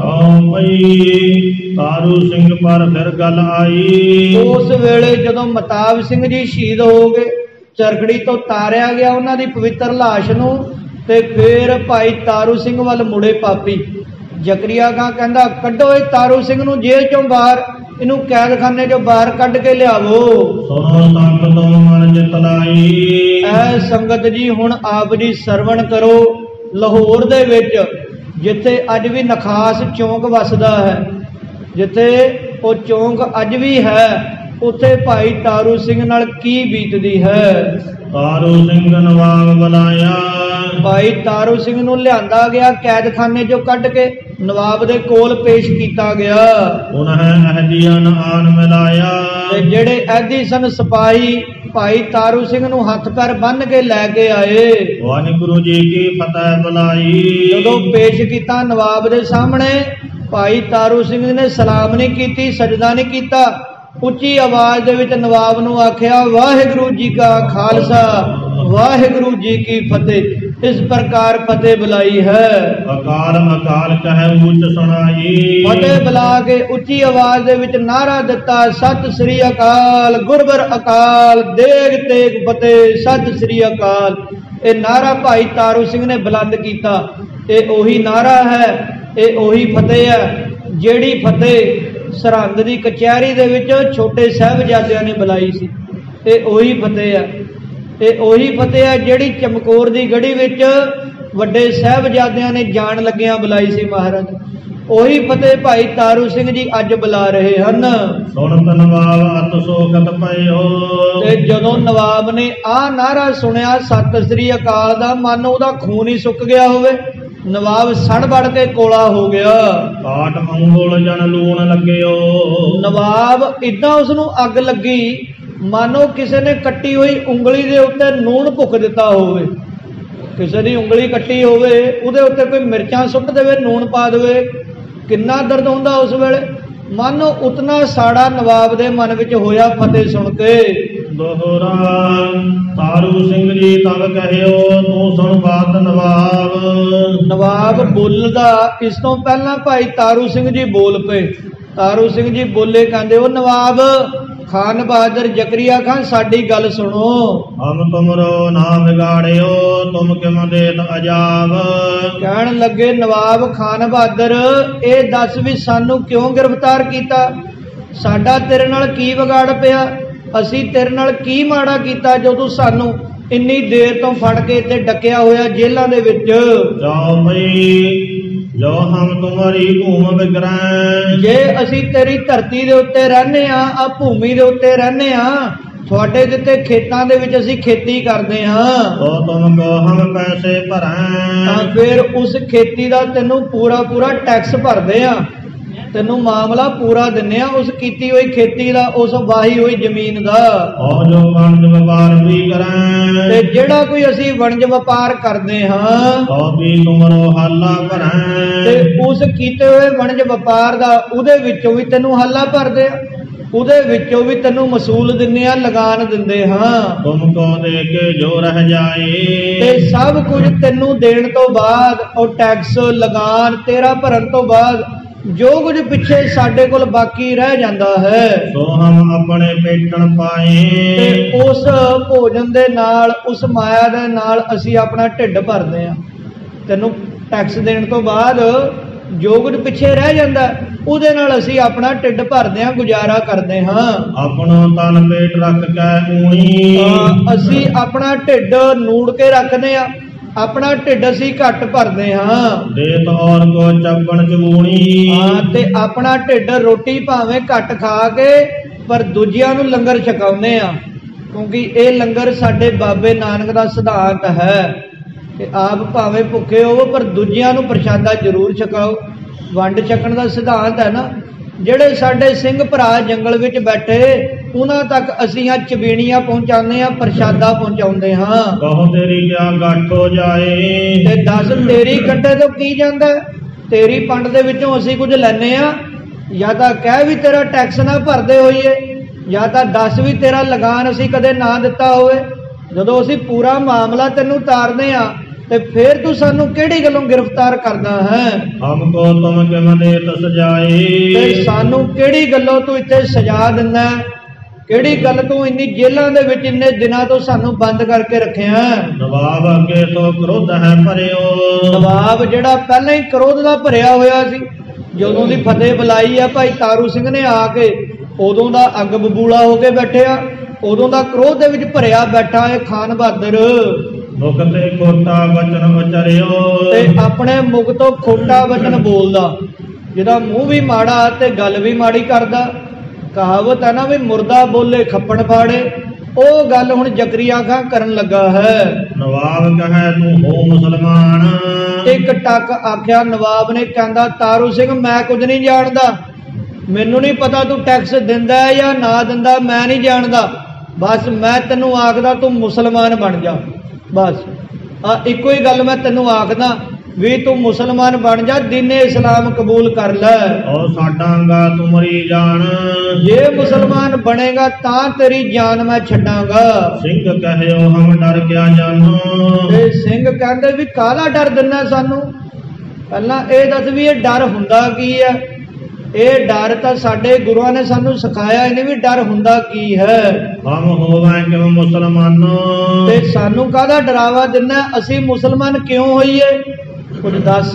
ਤਾਰੂ ਸਿੰਘ ਪਰ ਫਿਰ ਗੱਲ ਆਈ। ਉਸ ਵੇਲੇ ਜਦੋਂ ਮਤਾਬ ਸਿੰਘ ਜੀ ਸ਼ਹੀਦ ਹੋ ਗਏ, ਚਰਖੜੀ ਤੋਂ ਤਾਰਿਆ ਗਿਆ ਉਹਨਾਂ ਦੀ ਪਵਿੱਤਰ ਲਾਸ਼ ਨੂੰ, ਤੇ ਫਿਰ ਭਾਈ ਤਾਰੂ ਸਿੰਘ ਵੱਲ ਮੁੜੇ ਪਾਪੀ। ਜ਼ਕਰੀਆ ਖਾਂ ਕਹਿੰਦਾ ਕੱਢੋ ਇਹ ਤਾਰੂ ਸਿੰਘ ਨੂੰ ਜੇਲ੍ਹ ਚੋਂ ਬਾਹਰ, ਇਹਨੂੰ ਕੈਦਖਾਨੇ ਚੋਂ ਬਾਹਰ ਕੱਢ ਕੇ ਲਿਆਵੋ। ਸੁਣੋ ਸੰਤ ਤੁਮ ਮਨ ਜਿਤ ਲਾਈ। ਐ ਸੰਗਤ ਜੀ ਹੁਣ ਆਪ ਜੀ ਸਰਵਣ ਕਰੋ। ਲਾਹੌਰ ਦੇ ਵਿੱਚ ਜਿੱਥੇ ਅੱਜ ਵੀ ਨਖਾਸ ਚੌਂਕ ਵਸਦਾ ਹੈ, ਜਿੱਥੇ ਉਹ ਚੌਂਕ ਅੱਜ ਵੀ ਹੈ, ਉੱਥੇ ਭਾਈ ਤਾਰੂ ਸਿੰਘ ਨਾਲ ਕੀ ਬੀਤਦੀ ਹੈ। ਤਾਰੂ ਸਿੰਘ ਨਵਾਬ ਬੁਲਾਇਆ। ਭਾਈ ਤਾਰੂ ਸਿੰਘ ਨੂੰ ਲਿਆਂਦਾ ਗਿਆ ਕੈਦਖਾਨੇ ਚੋਂ ਕੱਢ ਕੇ, ਨਵਾਬ ਦੇ ਕੋਲ ਪੇਸ਼ ਕੀਤਾ ਗਿਆ। ਉਹਨਾਂ ਅਹਦੀਆਂ ਆਨ ਮਿਲਾਇਆ। ਤੇ ਜਿਹੜੇ ਐਦੀ ਸਨ ਸਿਪਾਹੀ ਭਾਈ ਤਾਰੂ ਸਿੰਘ ਨੂੰ ਹੱਥ ਪੈਰ ਬੰਨ੍ਹ ਕੇ ਲੈ ਕੇ ਆਏ। ਵਾਹਿਗੁਰੂ ਜੀ ਕੀ ਫਤਿਹ ਬੁਲਾਈ। ਜਦੋਂ ਪੇਸ਼ ਕੀਤਾ ਨਵਾਬ ਦੇ ਸਾਹਮਣੇ, ਭਾਈ ਤਾਰੂ ਸਿੰਘ ਨੇ ਸਲਾਮ ਨਹੀਂ ਕੀਤੀ, ਸਜਦਾ ਨਹੀਂ ਕੀਤਾ, ਉੱਚੀ ਆਵਾਜ਼ ਦੇ ਵਿੱਚ ਨਵਾਬ ਨੂੰ ਆਖਿਆ ਵਾਹਿਗੁਰੂ ਜੀ ਕਾ ਖਾਲਸਾ ਵਾਹਿਗੁਰੂ ਜੀ ਕੀ ਫਤਿਹ। ਇਸ ਪ੍ਰਕਾਰ ਫਤਿਹ ਬੁਲਾਈ ਹੈ। ਅਕਾਲ ਮਕਾਲ ਕਹੈ ਉੱਚ ਸੁਣਾਈ। ਫਤਿਹ ਬੁਲਾ ਕੇ ਉੱਚੀ ਆਵਾਜ਼ ਦੇ ਵਿੱਚ ਨਾਰਾ ਦਿੱਤਾ ਸਤਿ ਸ੍ਰੀ ਅਕਾਲ, ਗੁਰਬਰ ਅਕਾਲ, ਦੇਗ ਤੇਗ ਫਤਿਹ, ਸਤਿ ਸ੍ਰੀ ਅਕਾਲ। ਇਹ ਨਾਰਾ ਭਾਈ ਤਾਰੂ ਸਿੰਘ ਨੇ ਬੁਲੰਦ ਕੀਤਾ। ਇਹ ਉਹੀ ਨਾਰਾ ਹੈ, ਇਹ ਉਹੀ ਫਤਿਹ ਹੈ ਜਿਹੜੀ ਫਤਿਹ ਸਰਹੰਦ ਦੀ ਕਚਹਿਰੀ ਦੇ ਵਿੱਚ ਛੋਟੇ ਸਾਹਿਬਜ਼ਾਦਿਆਂ ਨੇ ਬੁਲਾਈ ਸੀ। ਇਹ ਉਹੀ ਫਤਿਹ ਹੈ, ਇਹ ਉਹੀ ਫਤਿਹ ਹੈ ਜਿਹੜੀ ਚਮਕੌਰ ਦੀ ਗੜੀ ਵਿੱਚ ਵੱਡੇ ਸਾਹਿਬਜ਼ਾਦਿਆਂ ਨੇ ਜਾਣ ਲੱਗਿਆਂ ਬੁਲਾਈ ਸੀ ਮਹਾਰਾਜ। ਉਹੀ ਫਤਿਹ ਭਾਈ ਤਾਰੂ ਸਿੰਘ ਜੀ ਅੱਜ ਬੁਲਾ ਰਹੇ ਹਨ। ਸੁਣਤ ਨਵਾਬ ਅਤ ਸੋਖਤ ਪਇਓ। ਤੇ ਜਦੋਂ ਨਵਾਬ ਨੇ ਆਹ ਨਾਰਾ ਸੁਣਿਆ ਸਤਿ ਸ੍ਰੀ ਅਕਾਲ ਦਾ, ਮਨ ਉਹਦਾ ਖੂਨ ਹੀ ਸੁੱਕ ਗਿਆ ਹੋਵੇ। ਨਵਾਬ ਸੜ ਬੜ ਕੇ ਕੋਲਾ ਹੋ ਗਿਆ। ਕਾਟ ਮੰਗੋਲ ਜਨ ਲੂਣ ਲੱਗਿਓ। ਨਵਾਬ ਇਦਾਂ ਉਸ ਨੂੰ ਅੱਗ ਲੱਗੀ ਮਾਨੋ ਕਿਸੇ ਨੇ ਕੱਟੀ ਹੋਈ ਉਂਗਲੀ ਦੇ ਉੱਤੇ ਨੂਣ ਭੁੱਕ ਦਿੱਤਾ ਹੋਵੇ। ਕਿਸੇ ਦੀ ਉਂਗਲੀ ਕੱਟੀ ਹੋਵੇ, ਉਹਦੇ ਉੱਤੇ ਕੋਈ ਮਿਰਚਾਂ ਸੁੱਟ ਦੇਵੇ, ਨੂਣ ਪਾ ਦੇਵੇ, ਕਿੰਨਾ ਦਰਦ ਹੁੰਦਾ ਉਸ ਵੇਲੇ। ਮਨ ਉਤਨਾ ਸਾੜਾ ਨਵਾਬ ਦੇ ਮਨ ਵਿੱਚ ਹੋਇਆ ਫਤਿਹ ਸੁਣ ਕੇ। ਦੋਹਰਾ ਤਾਰੂ ਸਿੰਘ ਜੀ ਤਬ ਕਹਿਓ ਤੂੰ ਸੁਣ ਬਾਤ ਨਵਾਬ। ਨਵਾਬ ਬੋਲਦਾ ਇਸ ਤੋਂ ਪਹਿਲਾਂ ਭਾਈ ਤਾਰੂ ਸਿੰਘ ਜੀ ਬੋਲ ਪਏ। ਤਾਰੂ ਸਿੰਘ ਜੀ ਬੋਲੇ, ਕਹਿੰਦੇ ਉਹ ਨਵਾਬ ਖਾਨ ਬਹਾਦਰ ਜ਼ਕਰੀਆ ਖਾਨ ਸਾਡੀ ਗੱਲ ਸੁਣੋ। ਹਮ ਤੁਮਰੋ ਨਾ ਵਿਗਾੜਿਓ ਤੁਮ ਕਿਮ ਦੇਤ ਅਜਾਬ। ਕਹਿਣ ਲੱਗੇ ਨਵਾਬ ਖਾਨ ਬਹਾਦਰ ਇਹ ਦੱਸ ਵੀ ਸਾਨੂੰ ਕਿਉਂ ਗ੍ਰਿਫਤਾਰ ਕੀਤਾ, ਸਾਡਾ ਤੇਰੇ ਨਾਲ ਕੀ ਵਿਗਾੜ ਪਿਆ, ਅਸੀਂ ਤੇਰੇ ਨਾਲ ਕੀ ਮਾੜਾ ਕੀਤਾ ਜੋ ਤੂੰ ਸਾਨੂੰ ਇੰਨੀ ਦੇਰ ਤੋਂ ਫੜ ਕੇ ਇੱਥੇ ਡੱਕਿਆ ਹੋਇਆ ਜੇਲ੍ਹਾਂ ਦੇ ਵਿੱਚ। ਜਾਓ ਭਈ ਜੋ ਹਮ ਤੁਮਾਰੀ ਭੂਮ ਵਿਗਰੈ। ਜੇ ਅਸੀਂ ਤੇਰੀ ਧਰਤੀ ਦੇ ਉੱਤੇ ਰਹਿੰਦੇ ਆ, ਆ ਭੂਮੀ ਦੇ ਉੱਤੇ ਰਹਿੰਦੇ ਆ, ਤੁਹਾਡੇ ਦਿੱਤੇ ਖੇਤਾਂ ਦੇ ਵਿੱਚ ਅਸੀਂ ਖੇਤੀ ਕਰਦੇ ਹਾਂ, ਤੋ ਤੁਮ ਕੋ ਹਮ ਪੈਸੇ ਭਰੈ। ਤਾਂ ਫਿਰ ਉਸ ਖੇਤੀ ਦਾ ਤੈਨੂੰ ਪੂਰਾ ਪੂਰਾ ਟੈਕਸ ਭਰਦੇ ਆ। ਤੈਨੂੰ ਮਾਮਲਾ ਪੂਰਾ ਦਿੰਨੇ ਆ ਉਸ ਕੀਤੀ ਹੋਈ ਖੇਤੀ ਦਾ, ਉਸ ਵਾਹੀ ਹੋਈ ਜ਼ਮੀਨ ਦਾ। ਔ ਜੋ ਵਣਜ ਵਪਾਰ ਵੀ ਕਰੈ ਤੇ ਜਿਹੜਾ ਕੋਈ ਅਸੀਂ ਵਣਜ ਵਪਾਰ ਕਰਦੇ ਹਾਂ ਤੋ ਵੀ ਤੁਮਰੋ ਹਾਲਾ ਭਰੈ ਤੇ ਉਸ ਕੀਤੇ ਹੋਏ ਵਣਜ ਵਪਾਰ ਦਾ ਉਹਦੇ ਵਿੱਚੋਂ ਵੀ ਤੈਨੂੰ ਹਾਲਾ ਭਰਦੇ ਆ, ਉਹਦੇ ਵਿੱਚੋਂ ਵੀ ਤੈਨੂੰ ਮਸੂਲ ਦਿੰਨੇ ਆ, ਲਗਾਨ ਦਿੰਦੇ ਹਾਂ। ਤੁਮ ਕੋ ਦੇ ਕੇ ਜੋ ਰਹਿ ਜਾਏ ਤੇ ਸਭ ਕੁਝ ਤੈਨੂੰ ਦੇਣ ਤੋਂ ਬਾਅਦ ਉਹ ਟੈਕਸ ਲਗਾਨ ਤੇਰਾ ਭਰਨ ਤੋਂ ਬਾਅਦ ਜੋ ਕੁਝ ਪਿੱਛੇ ਸਾਡੇ ਕੋਲ ਬਾਕੀ ਰਹਿ ਜਾਂਦਾ ਹੈ ਸੋ ਹਮ ਆਪਣੇ ਪੇਟਣ ਪਾਏ ਤੇ ਉਸ ਭੋਜਨ ਦੇ ਨਾਲ ਉਸ ਮਾਇਆ ਦੇ ਨਾਲ ਅਸੀਂ ਆਪਣਾ ਢਿੱਡ ਭਰਦੇ ਹਾਂ। ਤੈਨੂੰ ਟੈਕਸ ਦੇਣ ਤੋਂ ਬਾਅਦ ਜੋ ਕੁਝ ਪਿੱਛੇ ਰਹਿ ਜਾਂਦਾ ਉਹਦੇ ਨਾਲ ਅਸੀਂ ਆਪਣਾ ਢਿੱਡ ਭਰਦੇ ਹਾਂ, ਗੁਜ਼ਾਰਾ ਕਰਦੇ ਹਾਂ। ਆਪਣਾ ਤਨ ਪੇਟ ਰੱਖ ਕੇ ਊਣੀ ਅਸੀਂ ਆਪਣਾ ਢਿੱਡ ਨੂੜ ਕੇ ਰੱਖਦੇ ਹਾਂ, ਆਪਣਾ ਢਿੱਡ ਅਸੀਂ ਘੱਟ ਭਰਦੇ ਹਾਂ। ਦੇਤ ਔਰ ਕੋ ਚੱਪਣ ਚਬੂਣੀ ਹਾਂ ਤੇ ਆਪਣਾ ਢਿੱਡ ਰੋਟੀ ਭਾਵੇਂ ਘੱਟ ਖਾ ਕੇ ਪਰ ਦੂਜਿਆਂ ਨੂੰ ਲੰਗਰ ਛਕਾਉਂਦੇ ਆ, ਕਿਉਂਕਿ ਇਹ ਲੰਗਰ ਸਾਡੇ ਬਾਬੇ ਨਾਨਕ ਦਾ ਸਿਧਾਂਤ ਹੈ ਕਿ ਆਪ ਭਾਵੇਂ ਭੁੱਖੇ ਹੋਵੋ ਪਰ ਦੂਜਿਆਂ ਨੂੰ ਪ੍ਰਸ਼ਾਦਾ ਜ਼ਰੂਰ ਛਕਾਓ। ਵੰਡ ਛਕਣ ਦਾ ਸਿਧਾਂਤ ਹੈ ਨਾ। ਜਿਹੜੇ ਸਾਡੇ ਸਿੰਘ ਭਰਾ ਜੰਗਲ ਵਿੱਚ ਬੈਠੇ ਉਹਨਾਂ ਤੱਕ ਅਸੀਂ ਆ ਚਬੀਣੀਆਂ ਪਹੁੰਚਾਉਂਦੇ ਆ, ਪ੍ਰਸ਼ਾਦਾ ਪਹੁੰਚਾਉਂਦੇ ਹਾਂ। ਕਹੋ ਤੇਰੀ ਕਿਆ ਗੱਠ ਹੋ ਜਾਏ ਤੇ ਦੱਸ ਤੇਰੀ ਕੰਡੇ ਤੋਂ ਕੀ ਜਾਂਦਾ? ਤੇਰੀ ਪੰਡ ਦੇ ਵਿੱਚੋਂ ਅਸੀਂ ਕੁਝ ਲੈਨੇ ਆ, ਜਾਂ ਤਾਂ ਕਹਿ ਵੀ ਤੇਰਾ ਟੈਕਸ ਨਾ ਭਰਦੇ ਹੋਈਏ, ਜਾਂ ਤਾਂ ਦੱਸ ਵੀ ਤੇਰਾ ਲਗਾਨ ਅਸੀਂ ਕਦੇ ਨਾ ਦਿੱਤਾ ਹੋਵੇ। ਜਦੋਂ ਅਸੀਂ ਪੂਰਾ ਮਾਮਲਾ ਤੈਨੂੰ ਤਾਰਦੇ ਆ ਤੇ ਫਿਰ ਤੂੰ ਸਾਨੂੰ ਕਿਹੜੀ ਗੱਲੋਂ ਗ੍ਰਿਫਤਾਰ ਕਰਦਾ ਹੈ? ਹਮ ਕੋ ਤੁਮ ਕਿਮ ਦੇਤ ਸਜਾਏ ਤੇ ਸਾਨੂੰ ਕਿਹੜੀ ਗੱਲੋਂ ਤੂੰ ਇੱਥੇ ਸਜ਼ਾ ਦਿੰਦਾ? ਕਿਹੜੀ ਗੱਲ ਤੂੰ ਇੰਨੀ ਜੇਲ੍ਹਾਂ ਦੇ ਵਿੱਚ ਇੰਨੇ ਦਿਨਾਂ ਤੋਂ ਸਾਨੂੰ ਬੰਦ ਕਰਕੇ ਰੱਖਿਆ? ਨਵਾਬ ਅੱਗੇ ਤੋਂ ਕ੍ਰੋਧ ਹੈ ਭਰਿਓ ਨਵਾਬ ਜਿਹੜਾ ਪਹਿਲਾਂ ਹੀ ਕ੍ਰੋਧ ਦਾ ਭਰਿਆ ਹੋਇਆ ਸੀ, ਜਦੋਂ ਦੀ ਫਤਿਹ ਬੁਲਾਈ ਆ ਭਾਈ ਤਾਰੂ ਸਿੰਘ ਨੇ ਆ ਕੇ ਉਦੋਂ ਦਾ ਅੱਗ ਬਬੂਲਾ ਹੋ ਕੇ ਬੈਠਿਆ, ਉਦੋਂ ਦਾ ਕ੍ਰੋਧ ਦੇ ਵਿੱਚ ਭਰਿਆ ਬੈਠਾ ਹੈ ਖਾਨ ਬਹਾਦਰ। ਮੁਖ ਤੇ ਖੋਟਾ ਵਚਨ ਉਚਰਿਓ ਤੇ ਆਪਣੇ ਮੁਖ ਤੋਂ ਖੋਟਾ ਵਚਨ ਬੋਲਦਾ, ਜਿਹਦਾ ਮੂੰਹ ਵੀ ਮਾੜਾ ਤੇ ਗੱਲ ਵੀ ਮਾੜੀ ਕਰਦਾ। ਕਹਾਵਤ ਹੈ ਨਾ ਵੀ ਮੁਰਦਾ ਬੋਲੇ ਖੱਪਣ ਫਾੜੇ, ਉਹ ਗੱਲ ਹੁਣ ਜ਼ਕਰੀਆ ਖਾਂ ਕਰਨ ਲੱਗਾ ਹੈ। ਨਵਾਬ ਕਹੈ ਤੂੰ ਹੋ ਮੁਸਲਮਾਨ ਇੱਕ ਟੱਕ ਆਖਿਆ ਨਵਾਬ ਨੇ, ਕਹਿੰਦਾ ਤਾਰੂ ਸਿੰਘ ਮੈਂ ਕੁਝ ਨਹੀਂ ਜਾਣਦਾ, ਮੈਨੂੰ ਨਹੀਂ ਪਤਾ ਤੂੰ ਟੈਕਸ ਦਿੰਦਾ ਹੈ ਜਾਂ ਨਾ ਦਿੰਦਾ, ਮੈਂ ਨਹੀਂ ਜਾਣਦਾ। ਬਸ ਮੈਂ ਤੈਨੂੰ ਆਖਦਾ ਤੂੰ ਮੁਸਲਮਾਨ ਬਣ ਜਾ, ਬਸ ਆ ਇੱਕੋ ਹੀ ਗੱਲ ਮੈਂ ਤੈਨੂੰ ਆਖਦਾ ਵੀ ਤੂੰ ਮੁਸਲਮਾਨ ਬਣ ਜਾ, ਦੀਨੇ ਇਸਲਾਮ ਕਬੂਲ ਕਰ ਲੈ। ਔਰ ਸਾਡਾਂਗਾ ਤੁਮਰੀ ਜਾਨ ਜੇ ਮੁਸਲਮਾਨ ਬਣੇਗਾ ਤਾਂ ਤੇਰੀ ਜਾਨ ਮੈਂ ਛੱਡਾਂਗਾ। ਸਿੰਘ ਕਹਿਓ ਹਮ ਡਰ ਕਿਆ ਜਾਨੋ ਤੇ ਸਿੰਘ ਕਹਿੰਦੇ ਵੀ ਕਾਹਦਾ ਡਰ ਦਿੰਨਾ ਸਾਨੂੰ? ਪਹਿਲਾਂ ਇਹ ਦੱਸ ਵੀ ਇਹ ਡਰ ਹੁੰਦਾ ਕੀ ਹੈ? ਇਹ ਡਰ ਤਾਂ ਸਾਡੇ ਗੁਰੂਆਂ ਨੇ ਸਾਨੂੰ ਸਿਖਾਇਆ ਹੀ ਨਹੀਂ ਵੀ ਡਰ ਹੁੰਦਾ ਕੀ ਹੈ। ਹਮ ਹੋਵਾਂ ਕਿਵੇਂ ਮੁਸਲਮਾਨੋ ਤੇ ਸਾਨੂੰ ਕਾਹਦਾ ਡਰਾਵਾ ਦਿੰਨਾ? ਅਸੀਂ ਮੁਸਲਮਾਨ ਕਿਉਂ ਹੋਈਏ? ਕੁਝ ਦੱਸ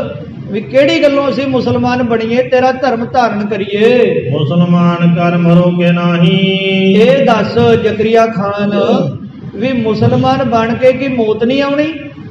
ਵੀ ਕਿਹੜੀ ਗੱਲੋਂ ਅਸੀਂ ਮੁਸਲਮਾਨ ਬਣੀਏ, ਤੇਰਾ ਧਰਮ ਧਾਰਨ ਕਰੀਏ? ਮੁਸਲਮਾਨ ਕਰ ਮਰੋਗੇ ਨਹੀਂ ਇਹ ਦੱਸ ਜ਼ਕਰੀਆ ਖਾਨ ਵੀ ਮੁਸਲਮਾਨ ਬਣ ਕੇ ਕੀ ਮੌਤ ਨਹੀਂ ਆਉਣੀ?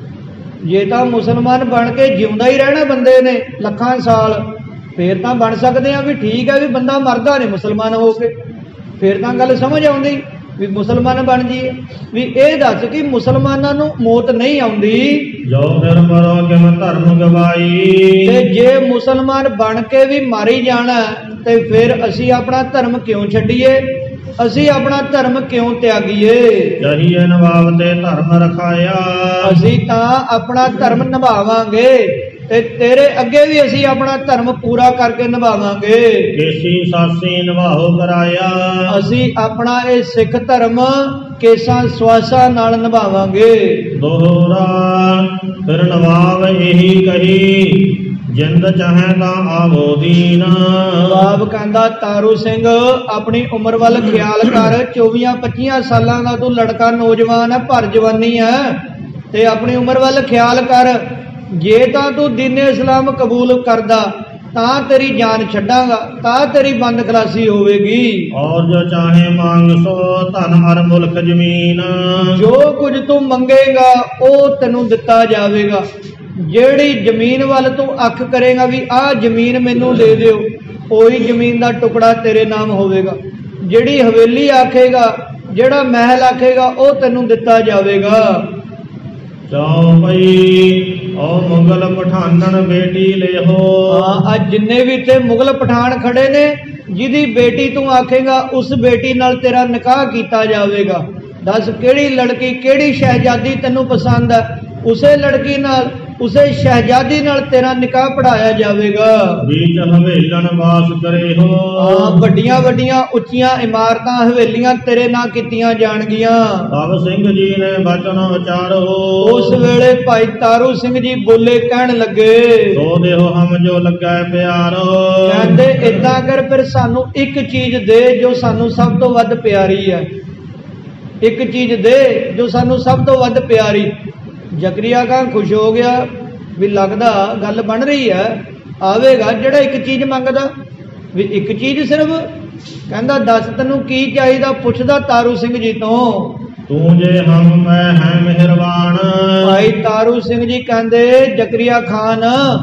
ਜੇ ਤਾਂ ਮੁਸਲਮਾਨ ਬਣ ਕੇ ਜਿਉਂਦਾ ਹੀ ਰਹਿਣਾ ਬੰਦੇ ਨੇ ਲੱਖਾਂ ਸਾਲ, ਫੇਰ ਤਾਂ ਬਣ ਸਕਦੇ ਆ ਵੀ ਠੀਕ ਹੈ ਵੀ ਬੰਦਾ ਮਰਦਾ ਨਹੀਂ ਮੁਸਲਮਾਨ ਹੋ ਕੇ, ਫੇਰ ਤਾਂ ਗੱਲ ਸਮਝ ਆਉਂਦੀ ਵੀ ਮੁਸਲਮਾਨ ਬਣ ਜਾਈਏ। ਵੀ ਇਹ ਦੱਸ ਕਿ ਮੁਸਲਮਾਨਾਂ ਨੂੰ ਮੌਤ ਨਹੀਂ ਆਉਂਦੀ, ਜੋ ਫਿਰ ਮਰੋਗੇ ਮੈਂ ਧਰਮ ਗਵਾਈ ਤੇ ਜੇ ਮੁਸਲਮਾਨ ਬਣ ਕੇ ਵੀ ਮਾਰੀ ਜਾਣਾ ਤੇ ਫਿਰ ਅਸੀਂ ਆਪਣਾ ਧਰਮ ਕਿਉਂ ਛੱਡੀਏ? ਅਸੀਂ ਆਪਣਾ ਧਰਮ ਕਿਉਂ ਤਿਆਗੀਏ? ਚਾਹੀਏ ਨਵਾਬ ਤੇ ਧਰਮ ਰਖਾਇਆ ਅਸੀਂ ਤਾਂ ਆਪਣਾ ਧਰਮ ਨਿਭਾਵਾਂਗੇ ਤੇ ਤੇਰੇ ਅੱਗੇ ਵੀ ਅਸੀਂ ਆਪਣਾ ਧਰਮ ਪੂਰਾ ਕਰਕੇ ਨਿਭਾਵਾਂਗੇ। ਕੇਸੀ ਸਾਸੀ ਨਿਭਾਓ ਕਰਾਇਆ ਅਸੀਂ ਆਪਣਾ ਇਹ ਸਿੱਖ ਧਰਮ ਕੇਸਾਂ ਸਵਾਸਾਂ ਨਾਲ ਨਿਭਾਵਾਂਗੇ। ਦੋਹਰਾ ਫਿਰ ਨਵਾਬ ਇਹੀ ਕਹੀ ਜਿੰਦ ਚਾਹੇ ਤਾਂ ਆਵੋ ਦੀਨ। ਨਵਾਬ ਕਹਿੰਦਾ ਤਾਰੂ ਸਿੰਘ ਆਪਣੀ ਉਮਰ ਵੱਲ ਖਿਆਲ ਕਰ, ਚੌਵੀਆਂ ਪੱਚੀਆਂ ਸਾਲਾਂ ਦਾ ਤੂੰ ਲੜਕਾ ਨੌਜਵਾਨ ਹੈ, ਭਰ ਜਵਾਨੀ ਹੈ, ਤੇ ਆਪਣੀ ਉਮਰ ਵੱਲ ਖਿਆਲ ਕਰ। ਜੇ ਤਾਂ ਤੂੰ ਦੀਨੇ ਇਸਲਾਮ ਕਬੂਲ ਕਰਦਾ ਤਾਂ ਤੇਰੀ ਜਾਨ ਛੱਡਾਂਗਾ, ਤਾਂ ਤੇਰੀ ਬੰਦ ਖਲਾਸੀ ਹੋਵੇਗੀ। ਔਰ ਜੋ ਚਾਹੇ ਮੰਗ ਸੋ ਧਨ ਹਰ ਮੁਲਕ ਜ਼ਮੀਨ। ਜੋ ਕੁਝ ਤੂੰ ਮੰਗੇਗਾ ਉਹ ਤੈਨੂੰ ਦਿੱਤਾ ਜਾਵੇਗਾ। ਜਿਹੜੀ ਜ਼ਮੀਨ ਵੱਲ ਤੂੰ ਅੱਖ ਕਰੇਗਾ ਵੀ ਆਹ ਜ਼ਮੀਨ ਮੈਨੂੰ ਦੇ ਦਿਓ, ਉਹੀ ਜ਼ਮੀਨ ਦਾ ਟੁਕੜਾ ਤੇਰੇ ਨਾਮ ਹੋਵੇਗਾ। ਜਿਹੜੀ ਹਵੇਲੀ ਆਖੇਗਾ, ਜਿਹੜਾ ਮਹਿਲ ਆਖੇਗਾ ਉਹ ਤੈਨੂੰ ਦਿੱਤਾ ਜਾਵੇਗਾ। चौपई ओ मुगल पठानन बेटी लेहो। हाँ, आज जिन्ने भी ते मुगल पठान खड़े ने, जिदी बेटी तू आखेगा उस बेटी नाल तेरा निकाह किया जाएगा। दस केड़ी लड़की केड़ी शहजादी तेनू पसंद है, उसे लड़की नाल उसे शहजादी नाल तेरा निकाह पढ़ाया जाएगा। बीच हवेलन वास करे हो। हाँ, वड्डियां वड्डियां उच्चियां इमारतां हवेलियां तेरे नाल कीतियां जाणगियां। तब सिंह जी ने बचन विचारो। उस वेले भाई तारू सिंह जी बोले, कहन लगे, सो देहो हम जो लगे प्यारो। कहंदे इदां कर फिर सानू एक चीज दे जो सानू सब तो वध प्यारी है। एक चीज दे जो सानू सब तो वध प्यारी। जकरिया खान खुश हो गया भी लगदा गल बन रही है, आवेगा जेड़ा एक चीज मंगदा। भी एक चीज सिर्फ? कहंदा दस तैनू की चाहिदा? पुछदा तारू सिंह जी तो। तू जे हम मैं है मेहरबान। भाई तारू सिंह जी कहंदे, जकरिया खान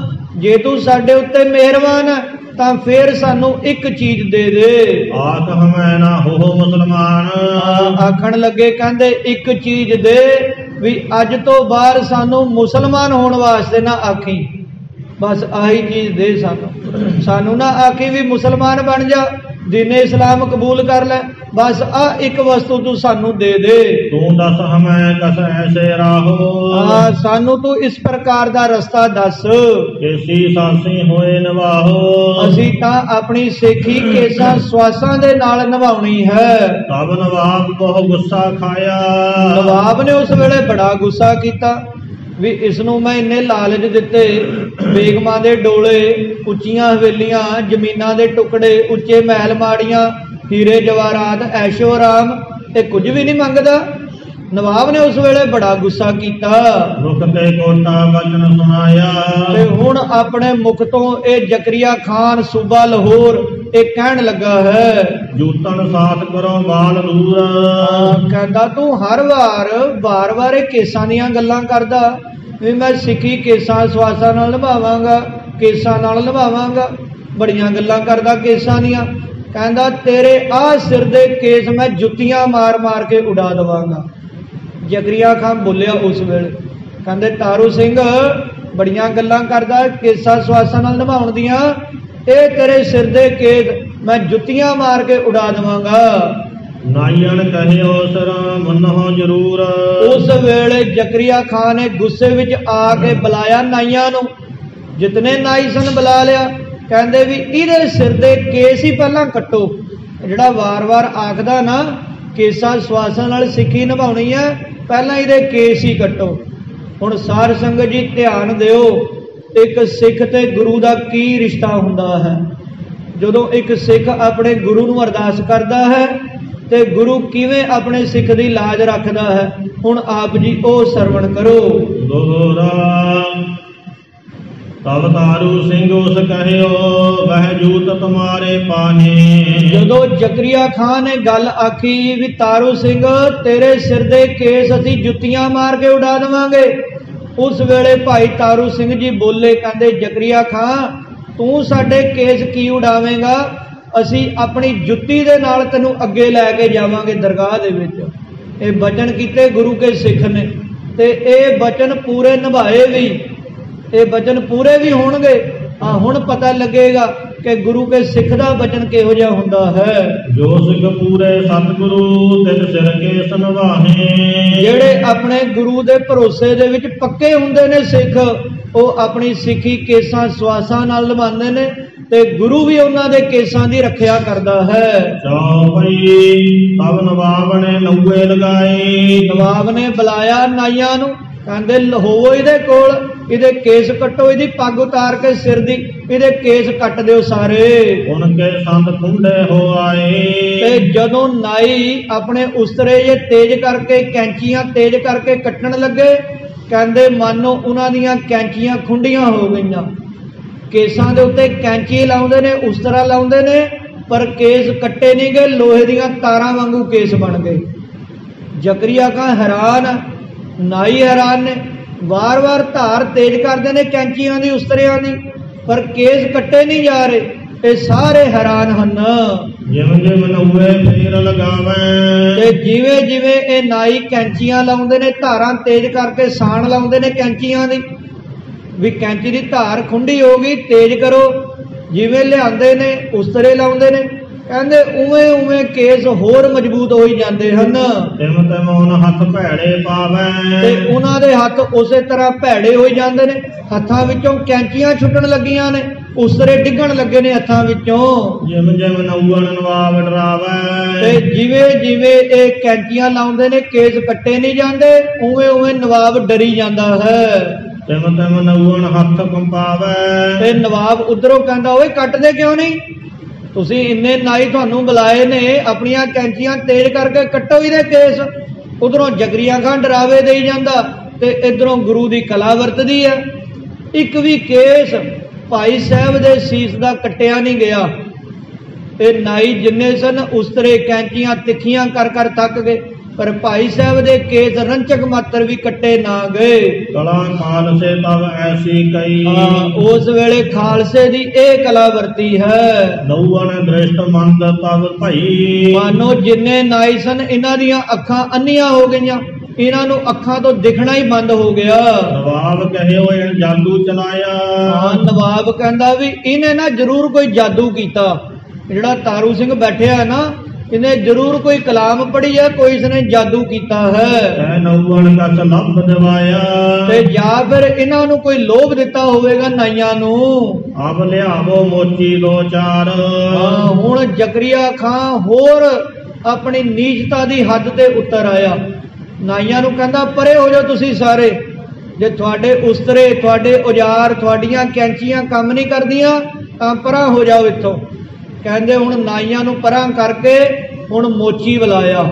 जे तू साडे उत्ते मेहरबान है तां फिर सानू एक चीज दे दे। आख हमें ना हो मुसलमान। आखण लगे, कहंदे एक चीज दे भी अज तो बाहर सानू मुसलमान होने वास्ते ना आखी, बस आही चीज दे सानू। सानू ना आखी भी मुसलमान बन जा, दीने इस्लाम कबूल कर ले, बस आ एक वस्तु तू सानू दे दे। तू दस हमें कस ऐसे राहो। हाँ, सानू तू इस प्रकार दा रस्ता दस। केसी सासी होए नवाहो। असी तां अपनी सेखी केसा स्वासां दे नाल निभाउणी है। तब नवाब बहुत गुस्सा खाया। नवाब ने उस वेले बड़ा गुस्सा किया भी इसनू मैं इन्ने लालच दिते, बेगमां दे डोले, उच्चियां हवेलियां, जमीनां दे टुकड़े, उच्चे महल माड़ियां, हीरे जवाहरात, ऐशो आराम, ये कुछ भी नहीं मंगदा। नवाब ने उस वेले बड़ा गुस्सा किया। रुक के कोटा वचन सुनाया। ते हुण अपने मुख तो ए जकरिया खान सूबा लाहौर ए कहन लगा है, जूतन साथ करो बाल दूर। कहंदा तू हर वार बार बार केसां दीयां गल्लां करदा भी मैं सिੱਖੀ केसां ਸਵਾਸਾਂ नाल निभावांगा, केसां नाल निभावांगा, बड़ियां गल्लां करदा केसां दीयां। कहंदा तेरे आ सिर दे केस मैं जुत्तियां मार मार के उड़ा दवांगा। जकरिया खान बोलिया उस वेले, कहंदे तारू सिंह बड़ियां गल्लां करदा केसां सवासां नाल निभाउण दीयां, ए तेरे सिर दे केस मैं जुत्तियां मार के उड़ा दवांगा। नाईयन कहियो सर मन्नो जरूर। उस वेले जकरिया खान ने गुस्से विच आके बुलाया नाईयां नूं। जितने नाई सन बुला लिया। कहंदे भी इहदे सिर दे केस ही पहलां कट्टो। जिहड़ा वार वार आखदा ना केसां सवासां नाल सिੱਖੀ निभाउणी है, पहलां इहदे केस ही कट्टो। हुण सार संगत जी ध्यान दिओ, एक सिख ते गुरु दा की रिश्ता हुंदा है। जदों एक सिख अपने गुरु नूं अरदास करदा है ते गुरु किवें अपने सिख दी लाज रखदा है, हुण आप जी ओ सरवण करो। दोहरा तब तारू सिंह उस कहियो वह जूत तुम्हारे पाने। जदों जकरिया खान ने गल आखी भी तारू सिंह तेरे सिर दे केस असी जुत्तियां मार के उड़ा देवांगे, उस वेले भाई तारू सिंह जी बोले, कहंदे जकरिया खान तू साडे केस की उड़ावेंगा, असी अपनी जुत्ती दे नाल तैनू अगे लैके जावांगे दरगाह दे विच। ये बचन कीते गुरु के सिख ने ते ये बचन पूरे निभाए भी, ये बचन पूरे भी होणगे। हाँ, हुण पता लगेगा कि गुरु के सिख दा बचन किहो जिहा हुंदा है। जो सिख पूरे सतगुरु तिन सिर केस निभाने। जेड़े अपने गुरु दे भरोसे दे विच पक्के हुंदे ने सिख, वो अपनी सिੱਖੀ केसां सवासां नाल निभांदे ने ते गुरु भी उन्हां दे केसां दी रखिया करदा है। चौपई तब नवाब ने नौवे लगाए। नवाब ने बुलाया नाईयां नूं। कहंदे होवो इहदे कोल, इहदे केस कट्टो, इहदी पग उतार के सिर दी इहदे केस कट दिओ सारे। उनके संत खुंडे हो आए। ते जदों नाई अपने उस्तरे ये तेज करके कैंचियां तेज करके कट्टण लगे, कहंदे मानो उन्हां दीयां कैंचियां खुंडियां हो गईयां। केसां दे उत्ते कैंची लाउंदे ने, उस्तरा लाउंदे ने, पर केस कट्टे नहीं गए, लोहे दीयां तारां वांगू केस बन गए। जकरिया खान हैरान, नाई हैरान ने, वार वार धार तेज करते ने कैंचियां दी उस्तरियां दी, पर केस कट्टे नहीं जा रहे। ये सारे हैरान हन। ਜਿਮ ਜਿਮ ਨਉਏ ਫੇਰ ਲਗਾਵੇ। ਤੇ ਜਿਵੇਂ ਜਿਵੇਂ ਇਹ ਨਾਈ ਕੈਂਚੀਆਂ ਲਾਉਂਦੇ ਨੇ, ਧਾਰਾਂ ਤੇਜ਼ ਕਰਕੇ ਸਾਣ ਲਾਉਂਦੇ ਨੇ ਕੈਂਚੀਆਂ ਦੀ, ਵੀ ਕੈਂਚੀ ਦੀ ਧਾਰ ਖੁੰਡੀ ਹੋ ਗਈ, ਤੇਜ਼ ਕਰੋ, ਜਿਵੇਂ ਲਿਆਂਦੇ ਨੇ ਉਸਤਰੇ ਲਾਉਂਦੇ ਨੇ, ਕਹਿੰਦੇ ਉਵੇਂ ਉਵੇਂ ਕੇਸ ਹੋਰ ਮਜ਼ਬੂਤ ਹੋਈ ਜਾਂਦੇ ਹਨ। ਤਿਮ ਤਿਮ ਉਹਨਾਂ ਹੱਥ ਭੈੜੇ ਪਾਵੇ। ਤੇ ਉਹਨਾਂ ਦੇ ਹੱਥ ਉਸੇ ਤਰ੍ਹਾਂ ਭੈੜੇ ਹੋਈ ਜਾਂਦੇ ਨੇ, ਹੱਥਾਂ ਵਿੱਚੋਂ ਕੈਂਚੀਆਂ ਛੁੱਟਣ ਲੱਗੀਆਂ ਨੇ, ਉਸਰੇ ਡਿੱਗਣ ਲੱਗੇ ਨੇ ਹੱਥਾਂ ਵਿੱਚੋਂ। ਜਿਮ ਜਿਮ ਨਊਣ ਨਵਾਬ ਡਰਾਵੇ। ਤੇ ਜਿਵੇਂ ਜਿਵੇਂ ਇਹ ਕੈਂਚੀਆਂ ਲਾਉਂਦੇ ਨੇ ਕੇਸ ਕੱਟੇ ਨਹੀਂ ਜਾਂਦੇ, ਉਵੇਂ ਉਵੇਂ ਨਵਾਬ ਡਰੀ ਜਾਂਦਾ ਹੈ। ਤਿਮ ਤਿਮ ਨਊਣ ਹੱਥ ਕੰਪਾਵੇ। ਤੇ ਨਵਾਬ ਉਧਰੋਂ ਕਹਿੰਦਾ ਓਏ ਕੱਟਦੇ ਕਿਉਂ ਨਹੀਂ, ਤੁਸੀਂ ਇੰਨੇ ਨਾਈ ਤੁਹਾਨੂੰ ਬੁਲਾਏ ਨੇ, ਆਪਣੀਆਂ ਕੈਂਚੀਆਂ ਤੇਜ਼ ਕਰਕੇ ਕੱਟੋ ਇਹਦੇ ਕੇਸ। ਉਧਰੋਂ ਜਗਰੀਆ ਖਾਂ ਡਰਾਵੇ ਦੇਈ ਜਾਂਦਾ ਤੇ ਇਧਰੋਂ ਗੁਰੂ ਦੀ ਕਲਾ ਵਰਤਦੀ ਹੈ। ਇੱਕ ਵੀ ਕੇਸ ਭਾਈ ਸਾਹਿਬ ਦੇ ਸੀਸ ਦਾ ਕੱਟਿਆ ਨਹੀਂ ਗਿਆ। ਇਹ ਨਾਈ ਜਿੰਨੇ ਸਨ ਉਸਤਰੇ ਕੈਂਚੀਆਂ ਤਿੱਖੀਆਂ ਕਰ ਕਰ ਥੱਕ ਗਏ, ਪਰ ਭਾਈ ਸਾਹਿਬ ਦੇ ਕੇਸ ਰੰਚਕ ਮਾਤਰ ਵੀ ਕੱਟੇ ਨਾ ਗਏ। ਕਲਾ ਖਾਲਸੇ ਤਬ ਐਸੀ ਕਈ। ਉਸ ਵੇਲੇ ਖਾਲਸੇ ਦੀ ਇਹ ਕਲਾ ਵਰਤੀ ਹੈ। ਨਊਣ ਦ੍ਰਿਸ਼ਟ ਮੰਦ ਤਬ ਭਈ। ਮਾਨੋ ਜਿੰਨੇ ਨਾਈ ਸਨ ਇਹਨਾਂ ਦੀਆਂ ਅੱਖਾਂ ਅੰਨੀਆਂ ਹੋ ਗਈਆਂ, ਇਹਨਾਂ ਨੂੰ ਅੱਖਾਂ ਤੋਂ ਦਿਖਣਾ ਹੀ ਬੰਦ ਹੋ ਗਿਆ। ਨਵਾਬ ਕਹੇ ਹੋਏ ਜਾਦੂ ਚਲਾਇਆ। ਹਾਂ, ਨਵਾਬ ਕਹਿੰਦਾ ਵੀ ਇਹਨੇ ਨਾ ਜ਼ਰੂਰ ਕੋਈ ਜਾਦੂ ਕੀਤਾ। ਜਿਹੜਾ ਤਾਰੂ ਸਿੰਘ ਬੈਠਿਆ ਹੈ ਨਾ, ਇਹਨੇ ਜ਼ਰੂਰ ਕੋਈ ਕਲਾਮ ਪੜ੍ਹੀ ਹੈ, ਕੋਈ ਇਸਨੇ ਜਾਦੂ ਕੀਤਾ ਹੈ। ਨਊਣ ਕਸ ਲੱਭ ਦਿਵਾਇਆ। ਤੇ ਜਾਂ ਫਿਰ ਇਹਨਾਂ ਨੂੰ ਕੋਈ ਲੋਭ ਦਿੱਤਾ ਹੋਵੇਗਾ ਨਾਈਆਂ ਨੂੰ। ਆਪ ਲਿਆਵੋ ਮੋਚੀ ਦੋ ਚਾਰ। ਹਾਂ, ਹੁਣ ਜਕਰੀਆ ਖਾਂ ਹੋਰ ਆਪਣੀ ਨੀਚਤਾ ਦੀ ਹੱਦ ਤੇ ਉਤਰ ਆਇਆ। ਨਾਈਆਂ ਨੂੰ ਕਹਿੰਦਾ ਪਰੇ ਹੋ ਜਾਓ ਤੁਸੀਂ ਸਾਰੇ, ਜੇ ਤੁਹਾਡੇ ਉਸਤਰੇ, ਤੁਹਾਡੇ ਔਜ਼ਾਰ, ਤੁਹਾਡੀਆਂ ਕੈਂਚੀਆਂ ਕੰਮ ਨਹੀਂ ਕਰਦੀਆਂ ਤਾਂ ਪਰਾਂ ਹੋ ਜਾਓ ਇੱਥੋਂ। ਕਹਿੰਦੇ ਹੁਣ ਨਾਈਆਂ ਨੂੰ ਪਰਾਂ ਕਰਕੇ ਹੁਣ ਮੋਚੀ ਬੁਲਾਇਆ,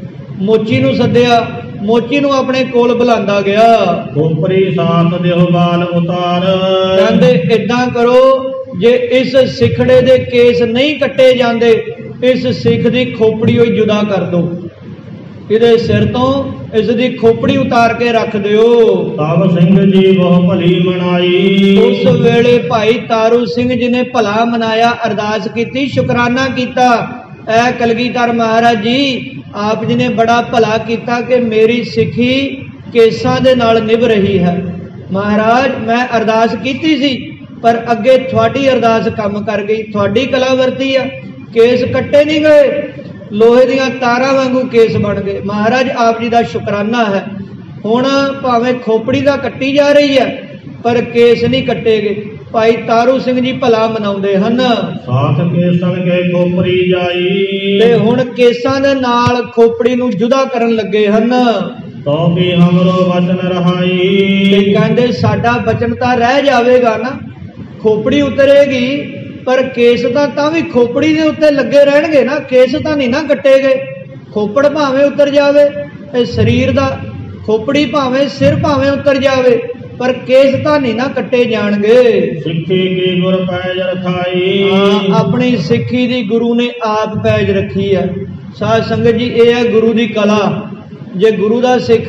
ਮੋਚੀ ਨੂੰ ਸੱਦਿਆ, ਮੋਚੀ ਨੂੰ ਆਪਣੇ ਕੋਲ ਬੁਲਾਉਂਦਾ ਗਿਆ। ਖੋਪਰੀ ਸਾਥ ਦੇਹੁ ਬਾਲ ਉਤਾਰ। ਕਹਿੰਦੇ ਏਦਾਂ ਕਰੋ, ਜੇ ਇਸ ਸਿਖੜੇ ਦੇ ਕੇਸ ਨਹੀਂ ਕੱਟੇ ਜਾਂਦੇ, ਇਸ ਸਿੱਖ ਦੀ ਖੋਪੜੀ ਹੋਈ ਜੁਦਾ ਕਰ ਦੋ, ਇਹਦੇ ਸਿਰ ਤੋਂ ਇਸ ਦੀ ਖੋਪੜੀ ਉਤਾਰ ਕੇ ਰੱਖ ਦਿਓ। ਤਬ ਸਿੰਘ ਜੀ ਬਹੁ ਭਲੀ ਮਨਾਈ। ਉਸ ਵੇਲੇ ਭਾਈ ਤਾਰੂ ਸਿੰਘ ਜੀ ਨੇ ਭਲਾ ਮਨਾਇਆ, ਅਰਦਾਸ ਕੀਤੀ, ਸ਼ੁਕਰਾਨਾ ਕੀਤਾ। ਐ ਕਲਗੀਧਰ ਮਹਾਰਾਜ ਜੀ, ਆਪ ਜੀ ਨੇ ਬੜਾ ਭਲਾ ਕੀਤਾ ਕਿ ਮੇਰੀ ਸਿੱਖੀ ਕੇਸਾਂ ਦੇ ਨਾਲ ਨਿਭ ਰਹੀ ਹੈ। ਮਹਾਰਾਜ ਮੈਂ ਅਰਦਾਸ ਕੀਤੀ ਸੀ, ਪਰ ਅੱਗੇ ਤੁਹਾਡੀ ਅਰਦਾਸ ਕੰਮ ਕਰ ਗਈ, ਤੁਹਾਡੀ ਕਲਾ ਵਰਤੀ ਆ, ਕੇਸ ਕੱਟੇ ਨਹੀਂ ਗਏ, ਲੋਹੇ ਦੀਆਂ ਤਾਰਾਂ ਵਾਂਗੂ ਕੇਸ ਬਣ ਗਏ। ਮਹਾਰਾਜ ਆਪ ਜੀ ਦਾ ਸ਼ੁਕਰਾਨਾ ਹੈ। ਹੁਣ ਭਾਵੇਂ ਖੋਪੜੀ ਦਾ ਕੱਟੀ ਜਾ ਰਹੀ ਹੈ, ਪਰ ਕੇਸ ਨਹੀਂ ਕੱਟੇ ਗਏ। ਭਾਈ ਤਾਰੂ ਸਿੰਘ ਜੀ ਭਲਾ ਮਨਾਉਂਦੇ ਹਨ। ਸਾਥ ਕੇਸਨ ਕੇ ਖੋਪੜੀ ਜਾਈ। ਤੇ ਹੁਣ ਕੇਸਾਂ ਦੇ ਨਾਲ ਖੋਪੜੀ ਨੂੰ ਜੁਦਾ ਕਰਨ ਲੱਗੇ ਹਨ। ਤੋ ਵੀ ਹਮਰੋ ਵਚਨ ਰਹਾਈ। ਤੇ ਕਹਿੰਦੇ ਸਾਡਾ ਬਚਨ ਤਾਂ ਰਹਿ ਜਾਵੇਗਾ ਨਾ, ਖੋਪੜੀ ਉਤਰੇਗੀ, ਪਰ ਕੇਸ ਤਾਂ ਤਾਂ ਵੀ ਖੋਪੜੀ ਦੇ ਉੱਤੇ ਲੱਗੇ ਰਹਿਣਗੇ ਨਾ, ਕੇਸ ਤਾਂ ਨਹੀਂ ਨਾ ਕੱਟੇ ਗਏ। ਖੋਪੜ ਭਾਵੇਂ ਉਤਰ ਜਾਵੇ, ਇਹ ਸਰੀਰ ਦਾ ਖੋਪੜੀ ਭਾਵੇਂ ਸਿਰ ਭਾਵੇਂ ਉਤਰ ਜਾਵੇ, ਪਰ ਕੇਸ ਤਾਂ ਨਹੀਂ ਨਾ ਕੱਟੇ ਜਾਣਗੇ। ਸਿੱਖੀ ਕੀ ਗੁਰ ਪੈਜ ਰਖਾਈ। ਆਪਣੀ ਸਿੱਖੀ ਦੀ ਗੁਰੂ ਨੇ ਆਪ ਪੈਜ ਰੱਖੀ ਹੈ। ਸਾਧ ਸੰਗਤ ਜੀ, ਇਹ ਹੈ ਗੁਰੂ ਦੀ ਕਲਾ। ਜੇ ਗੁਰੂ ਦਾ ਸਿੱਖ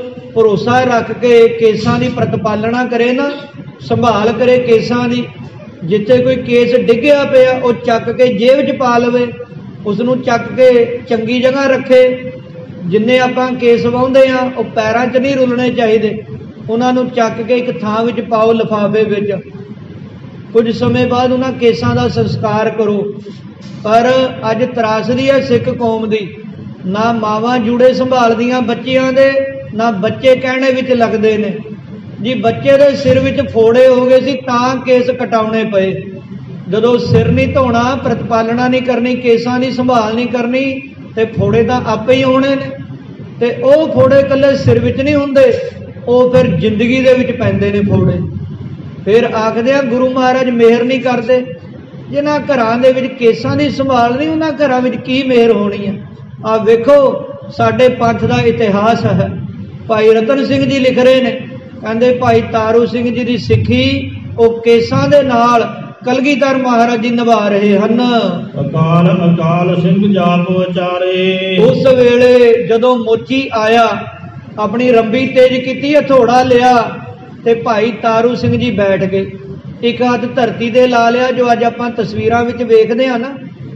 ਭਰੋਸਾ ਰੱਖ ਕੇ ਕੇਸਾਂ ਦੀ ਪ੍ਰਤਪਾਲਣਾ ਕਰੇ ਨਾ, ਸੰਭਾਲ ਕਰੇ ਕੇਸਾਂ ਦੀ, ਜਿੱਥੇ ਕੋਈ ਕੇਸ ਡਿੱਗਿਆ ਪਿਆ ਉਹ ਚੱਕ ਕੇ ਜੇਬ 'ਚ ਪਾ ਲਵੇ, ਉਸ ਨੂੰ ਚੱਕ ਕੇ ਚੰਗੀ ਜਗ੍ਹਾ ਰੱਖੇ। ਜਿੰਨੇ ਆਪਾਂ ਕੇਸ ਵਾਹੁੰਦੇ ਆ ਉਹ ਪੈਰਾਂ 'ਚ ਨਹੀਂ ਰੁਲਣੇ ਚਾਹੀਦੇ, ਉਹਨਾਂ ਨੂੰ ਚੱਕ ਕੇ ਇੱਕ ਥਾਂ ਵਿੱਚ ਪਾਓ, ਲਿਫਾਫੇ ਵਿੱਚ। ਕੁਝ ਸਮੇਂ ਬਾਅਦ ਉਹਨਾਂ ਕੇਸਾਂ ਦਾ ਸੰਸਕਾਰ ਕਰੋ। ਪਰ ਅੱਜ ਤਰਾਸਦੀ ਹੈ ਸਿੱਖ ਕੌਮ ਦੀ, ਨਾ ਮਾਵਾਂ ਜੂੜੇ ਸੰਭਾਲਦੀਆਂ ਬੱਚਿਆਂ ਦੇ, ਨਾ ਬੱਚੇ ਕਹਿਣੇ ਵਿੱਚ ਲੱਗਦੇ ਨੇ ਜੀ। ਬੱਚੇ ਦੇ ਸਿਰ ਵਿੱਚ ਫੋੜੇ ਹੋ ਗਏ ਸੀ ਤਾਂ ਕੇਸ ਕਟਾਉਣੇ ਪਏ। ਜਦੋਂ ਸਿਰ ਨਹੀਂ ਧੋਣਾ, ਪ੍ਰਤਪਾਲਣਾ ਨਹੀਂ ਕਰਨੀ, ਕੇਸਾਂ ਦੀ ਸੰਭਾਲ ਨਹੀਂ ਕਰਨੀ, ਤੇ ਫੋੜੇ ਤਾਂ ਆਪੇ ਹੀ ਹੋਣੇ ਨੇ। ਤੇ ਉਹ ਫੋੜੇ ਇਕੱਲੇ ਸਿਰ ਵਿੱਚ ਨਹੀਂ ਹੁੰਦੇ, ਉਹ ਫਿਰ ਜ਼ਿੰਦਗੀ ਦੇ ਵਿੱਚ ਪੈਂਦੇ ਨੇ ਫੋੜੇ। ਫਿਰ ਆਖਦੇ ਆ ਗੁਰੂ ਮਹਾਰਾਜ ਮਿਹਰ ਨਹੀਂ ਕਰਦੇ। ਜਿਨ੍ਹਾਂ ਘਰਾਂ ਦੇ ਵਿੱਚ ਕੇਸਾਂ ਦੀ ਸੰਭਾਲ ਨਹੀਂ, ਉਹਨਾਂ ਘਰਾਂ ਵਿੱਚ ਕੀ ਮਿਹਰ ਹੋਣੀ ਹੈ। ਆ ਵੇਖੋ ਸਾਡੇ ਪੰਥ ਦਾ ਇਤਿਹਾਸ ਹੈ। ਭਾਈ ਰਤਨ ਸਿੰਘ ਜੀ ਲਿਖ ਰਹੇ ਨੇ, ਕਹਿੰਦੇ ਭਾਈ ਤਾਰੂ ਸਿੰਘ ਜੀ ਦੀ ਸਿੱਖੀ ਉਹ ਕੇਸਾਂ ਦੇ ਨਾਲ ਕਲਗੀਧਰ ਮਹਾਰਾਜ ਜੀ ਨਿਭਾ ਰਹੇ ਹਨ। ਅਕਾਲ ਅਕਾਲ ਸਿੰਘ ਜਾਪ ਵਿਚਾਰੇ। ਉਸ ਵੇਲੇ ਜਦੋਂ ਮੋਚੀ ਆਇਆ, ਆਪਣੀ ਰੰਬੀ ਤੇਜ਼ ਕੀਤੀ, ਹਥੌੜਾ ਲਿਆ, ਤੇ ਭਾਈ ਤਾਰੂ ਸਿੰਘ ਜੀ ਬੈਠ ਗਏ। ਇੱਕ ਹੱਥ ਧਰਤੀ ਤੇ ਲਾ ਲਿਆ, ਜੋ ਅੱਜ ਆਪਾਂ ਤਸਵੀਰਾਂ ਵਿੱਚ ਵੇਖਦੇ ਹਾਂ ਨਾ,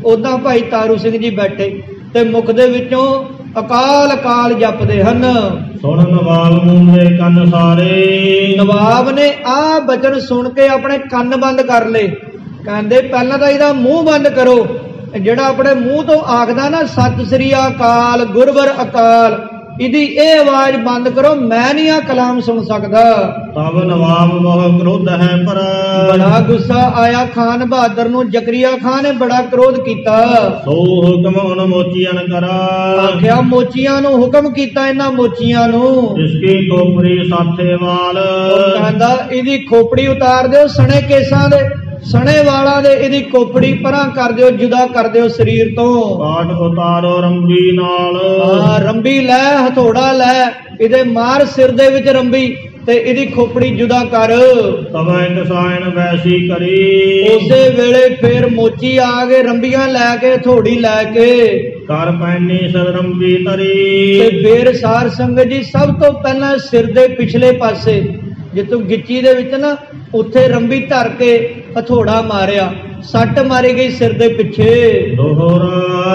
उदां भाई तारू सिंह जी बैठे ते मुख दे विचों अकाल अकाल जपदे हन। सुन नवाब मूंदे कन सारे। नवाब ने आ बचन सुन के अपने कन बंद कर ले। कहंदे पहला तां इहदा मूँह बंद करो, जिहड़ा अपने मूँह तो आखदा ना सत श्री अकाल गुरवर अकाल, इहदी ये आवाज बंद करो, मैं नहीं आ कलाम सुन सकदा। तब नवाब मोह क्रोध है पर। बड़ा गुस्सा आया खान बहादुर नूं। जकरिया खान ने बड़ा क्रोध कीता। सो हुक्म उन मोचियन करा। आख्या मोचियां नूं हुक्म कीता, इन्हां मोचियां नूं इसकी खोपड़ी साथे वाल। कहंदा इहदी खोपड़ी उतार दिओ, सणे केसां दे सणे वाला दे इहदी खोपड़ी परां कर दिओ, जुदा कर दिओ शरीर तो। काट उतारो रंबी नाल। हां रंबी लै, हथौड़ा लै, इहदे मार सिर दे विच रंबी ते इहदी खोपड़ी जुदा कर। तबै कसायन वैसी करी। उसे वेले फिर मोची आ गए रंबियां लैके हथौड़ी लैके कर पैनी सिर रंबी तरी। ते फिर सार संगत जी सब तो पहला सिर दे पिछले पासे जितों गिच्ची दे विच ना उत्थे रंबी धर के हथौड़ा मारिया, सट मारी गई सिर दे पिछे। दोहर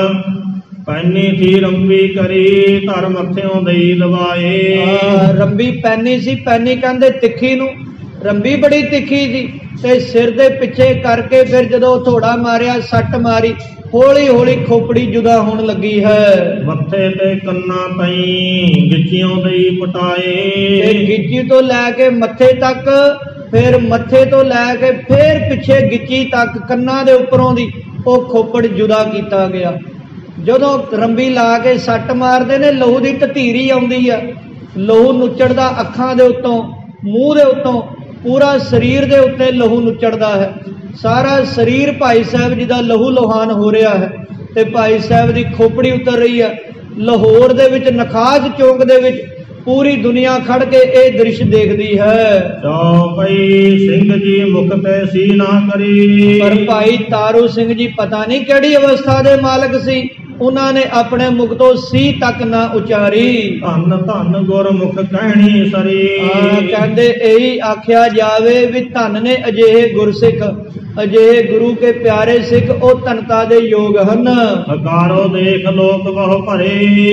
पैनी थी रंबी करी धर मत्थों दई दवाए। रंबी पैनी सी, पैनी कहंदे तिखी नूं, रंबी बड़ी तिखी सी ते सिर दे पिछे करके फिर जदों हथौड़ा मारिया सट मारी, हौली हौली खोपड़ी जुदा होने लगी है। मत्थे ते कन्ना तई गिच्चियों दई पटाए। ते गिच्ची तो लैके मत्थे तक, फिर मत्थे तो लैके फिर पिछे गिच्ची तक कन्ना दे उपरों दी ओ खोपड़ जुदा कीता गया। जदों रंबी ला के सट मारदे ने लहू दी ततीरी आउंदी आ, लहू नुचड़दा अखां दे उत्तों, मूँह दे उत्तों, पूरा शरीर दे उत्ते लहू नुचड़दा है। सारा शरीर भाई साहब जी दा लहू लुहान हो रहा है ते भाई साहब दी खोपड़ी उतर रही है। लाहौर दे विच नखास चौक दे विच पूरी दुनिया खड़ के ये दृश्य देखती है। भाई सिंह जी मुख ते सी ना करी। पर भाई तारू सिंह जी पता नहीं केड़ी अवस्था दे मालक सी, उन्होंने अपने मुख तो सी तक ना उचारी। धन धन गुरमुख कहनी सरी। कहते यही आख्या जावे भी धन ने अजिहे गुरसिख, अजिहे गुरु के प्यारे सिख ओ धनता दे योग हन। अकारो देख लोक बहु भरे।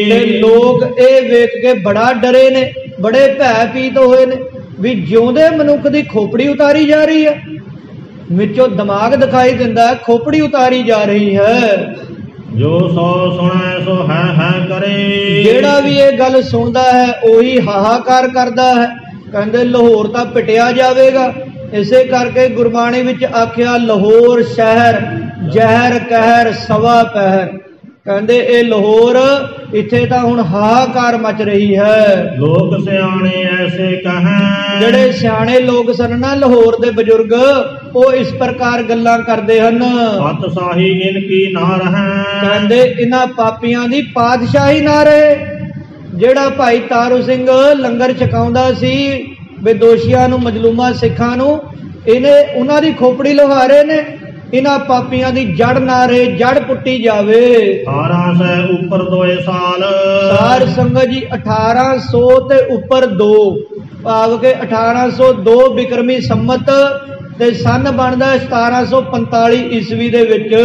लोग ए वेख के बड़ा डरे ने, बड़े भै पीत होए ने भी जिउंदे मनुख दी खोपड़ी उतारी जा रही है। विचों दिमाग दिखाई दिंदा है, खोपड़ी उतारी जा रही है। जो सो सुने सो है है करे। जेड़ा भी ये गल सुनदा है ओही हाहाकार करदा है। कहंदे लाहौर तां पिटिया जावेगा। इसे करके गुरबाणी विच आख्या लाहौर शहर जहर कहर सवा पहर। कहंदे ए लाहौर इत्थे तां हुण हाहाकार मच रही है। लोग सियाणे ऐसे कहें। जेड़े सियाणे लोग सन ना लाहौर दे बजुर्ग ओ इस प्रकार गल्लां करदे हन। पातशाही इनकी ना रहे। कहंदे इन्हां पापियां दी पातशाही ना रहे। जेड़ा भाई तारू सिंह लंगर छकाउंदा सी बेदोशियां नूं मजलूमा सिखां नूं, इन्हें उन्हां दी खोपड़ी लुहारे ने। इन्हां पापियां दी जड़ ना रहे, जड़ पुट्टी जावे। अठारह सौ उपर दो साल। सार संगत जी अठारह सौ ते उपर दो भाव के अठारह सौ दो बिक्रमी संमत ते सन बनदा सतारह सौ पंताली ईस्वी दे विच।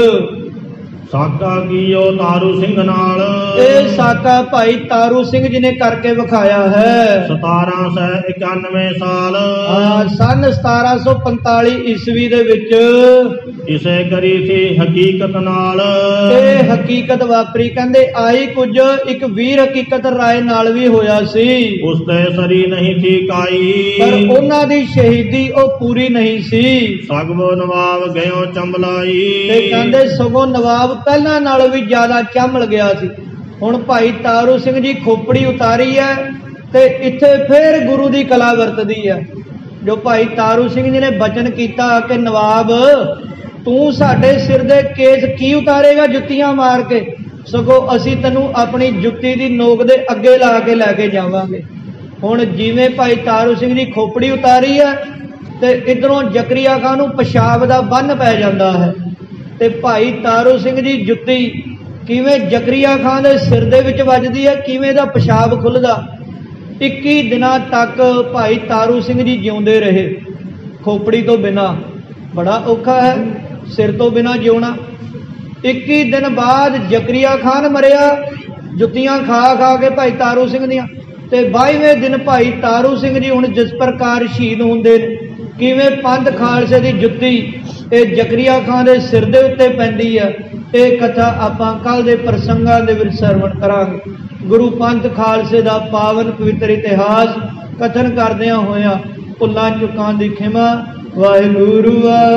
साका कीओ तारू सिंह नाल। ए साका भाई तारू सिंह जी ने करके विखाया है। सतारह सौ इक्यानवे साल। सन सतारह सौ पंताली ईस्वी दे विच इसे करी थी हकीकत नाल। ए हकीकत वापरी। कहंदे आई कुछ एक वीर हकीकत राय नाल भी होया सी। उस ते सरी नहीं थी काई। पर उन्हां दी शहीदी ओ पूरी नहीं सी। सगवो नवाब गयो चंबलाई। ते कहंदे सगों नवाब पहला नालों भी ज्यादा चंबल गया सी। हुण भाई तारू सिंह जी खोपड़ी उतारी है ते इत्थे फिर गुरु दी कला वरतदी है। जो भाई तारू सिंह जी ने बचन किया कि नवाब तू साडे सिर दे केस की उतारेगा जुत्तियां मार के, सगों असी तैनूं अपनी जुत्ती दी नोक दे अगे ला के लैके जावांगे। हुण जिवें भाई तारू सिंह जी खोपड़ी उतारी है ते इधरों जकरिया खां नूं पेशाब दा बन पै जांदा है ते भाई तारू सिंह जी जुत्ती किवें जकरिया खां दे सिर दे विच वजदी है, किवें दा पेशाब खुलदा। इक्की दिनां तक भाई तारू सिंह जी जिउंदे रहे खोपड़ी तो बिना। बड़ा औखा है सिर तो बिना जिउना। इक्की दिन बाद जकरिया खान मरिया जुत्तियां खा खा के भाई तारू सिंह दियां ते बाईवें दिन भाई तारू सिंह जी हुण जिस प्रकार शहीद होंदे ने किवें पंथ खालसे दी जुत्ती ये जकरिया खान दे सिर दे उत्ते पैंदी है। ये कथा आपां कल दे प्रसंगां दे विच सरवण करांगे। गुरु पंथ खालसे दा पावन पवित्र इतिहास कथन करदियां होया भुल्लां चुकां दी खिमा। वाहिगुरु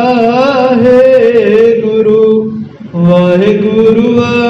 वाहिगुरु वाहिगुरु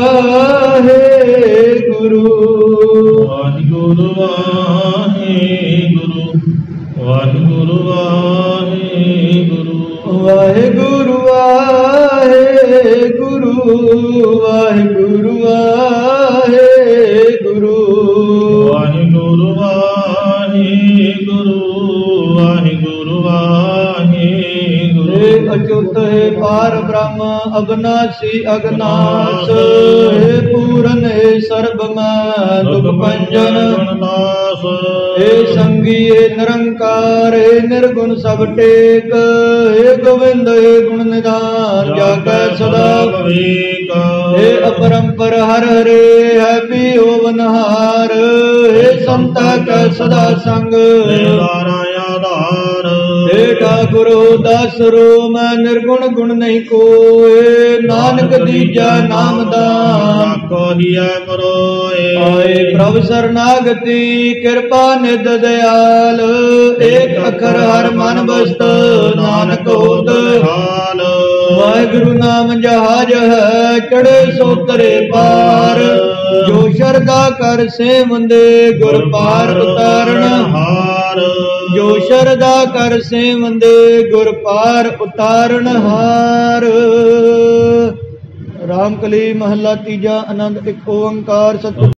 वाहिगुरु वाहिगुरु वाहिगुरु वाहिगुरु वाहिगुरु वाहिगुरु वाहिगुरु वाहिगुरु वाहिगुरु वाहिगुरु वाहिगुरु वाहिगुरु वाहिगुरु। हे अच्युत हे पार ब्रह्म अविनाशी अगनाश हे पूरन हे सर्वमय दुख भंजन गुणदास हे संगी हे निरंकार हे निर्गुण सब टेक हे गोविंद हे गुण निधान जाकै सदा विवेक हे अपरंपर हर हरे है पी होवनहार हे संत कै सदा संग आधार हे ठाकुर दास रो मैं निर्गुण गुण नहीं कोय नानक दीजा नाम दान को हिया करो आए प्रभु शरणागति कृपा निध दयाल एक अखर हर मन बस्त नानक होत हाल। वाहिगुरु नाम जहाज है चढ़े सो तरे पार जो शरदा कर से मंदे गुर पार उतारण हार जो शरदा कर से मंदे गुर पार उतारण हार। रामकली महला तीजा आनंद एक ओंकार सत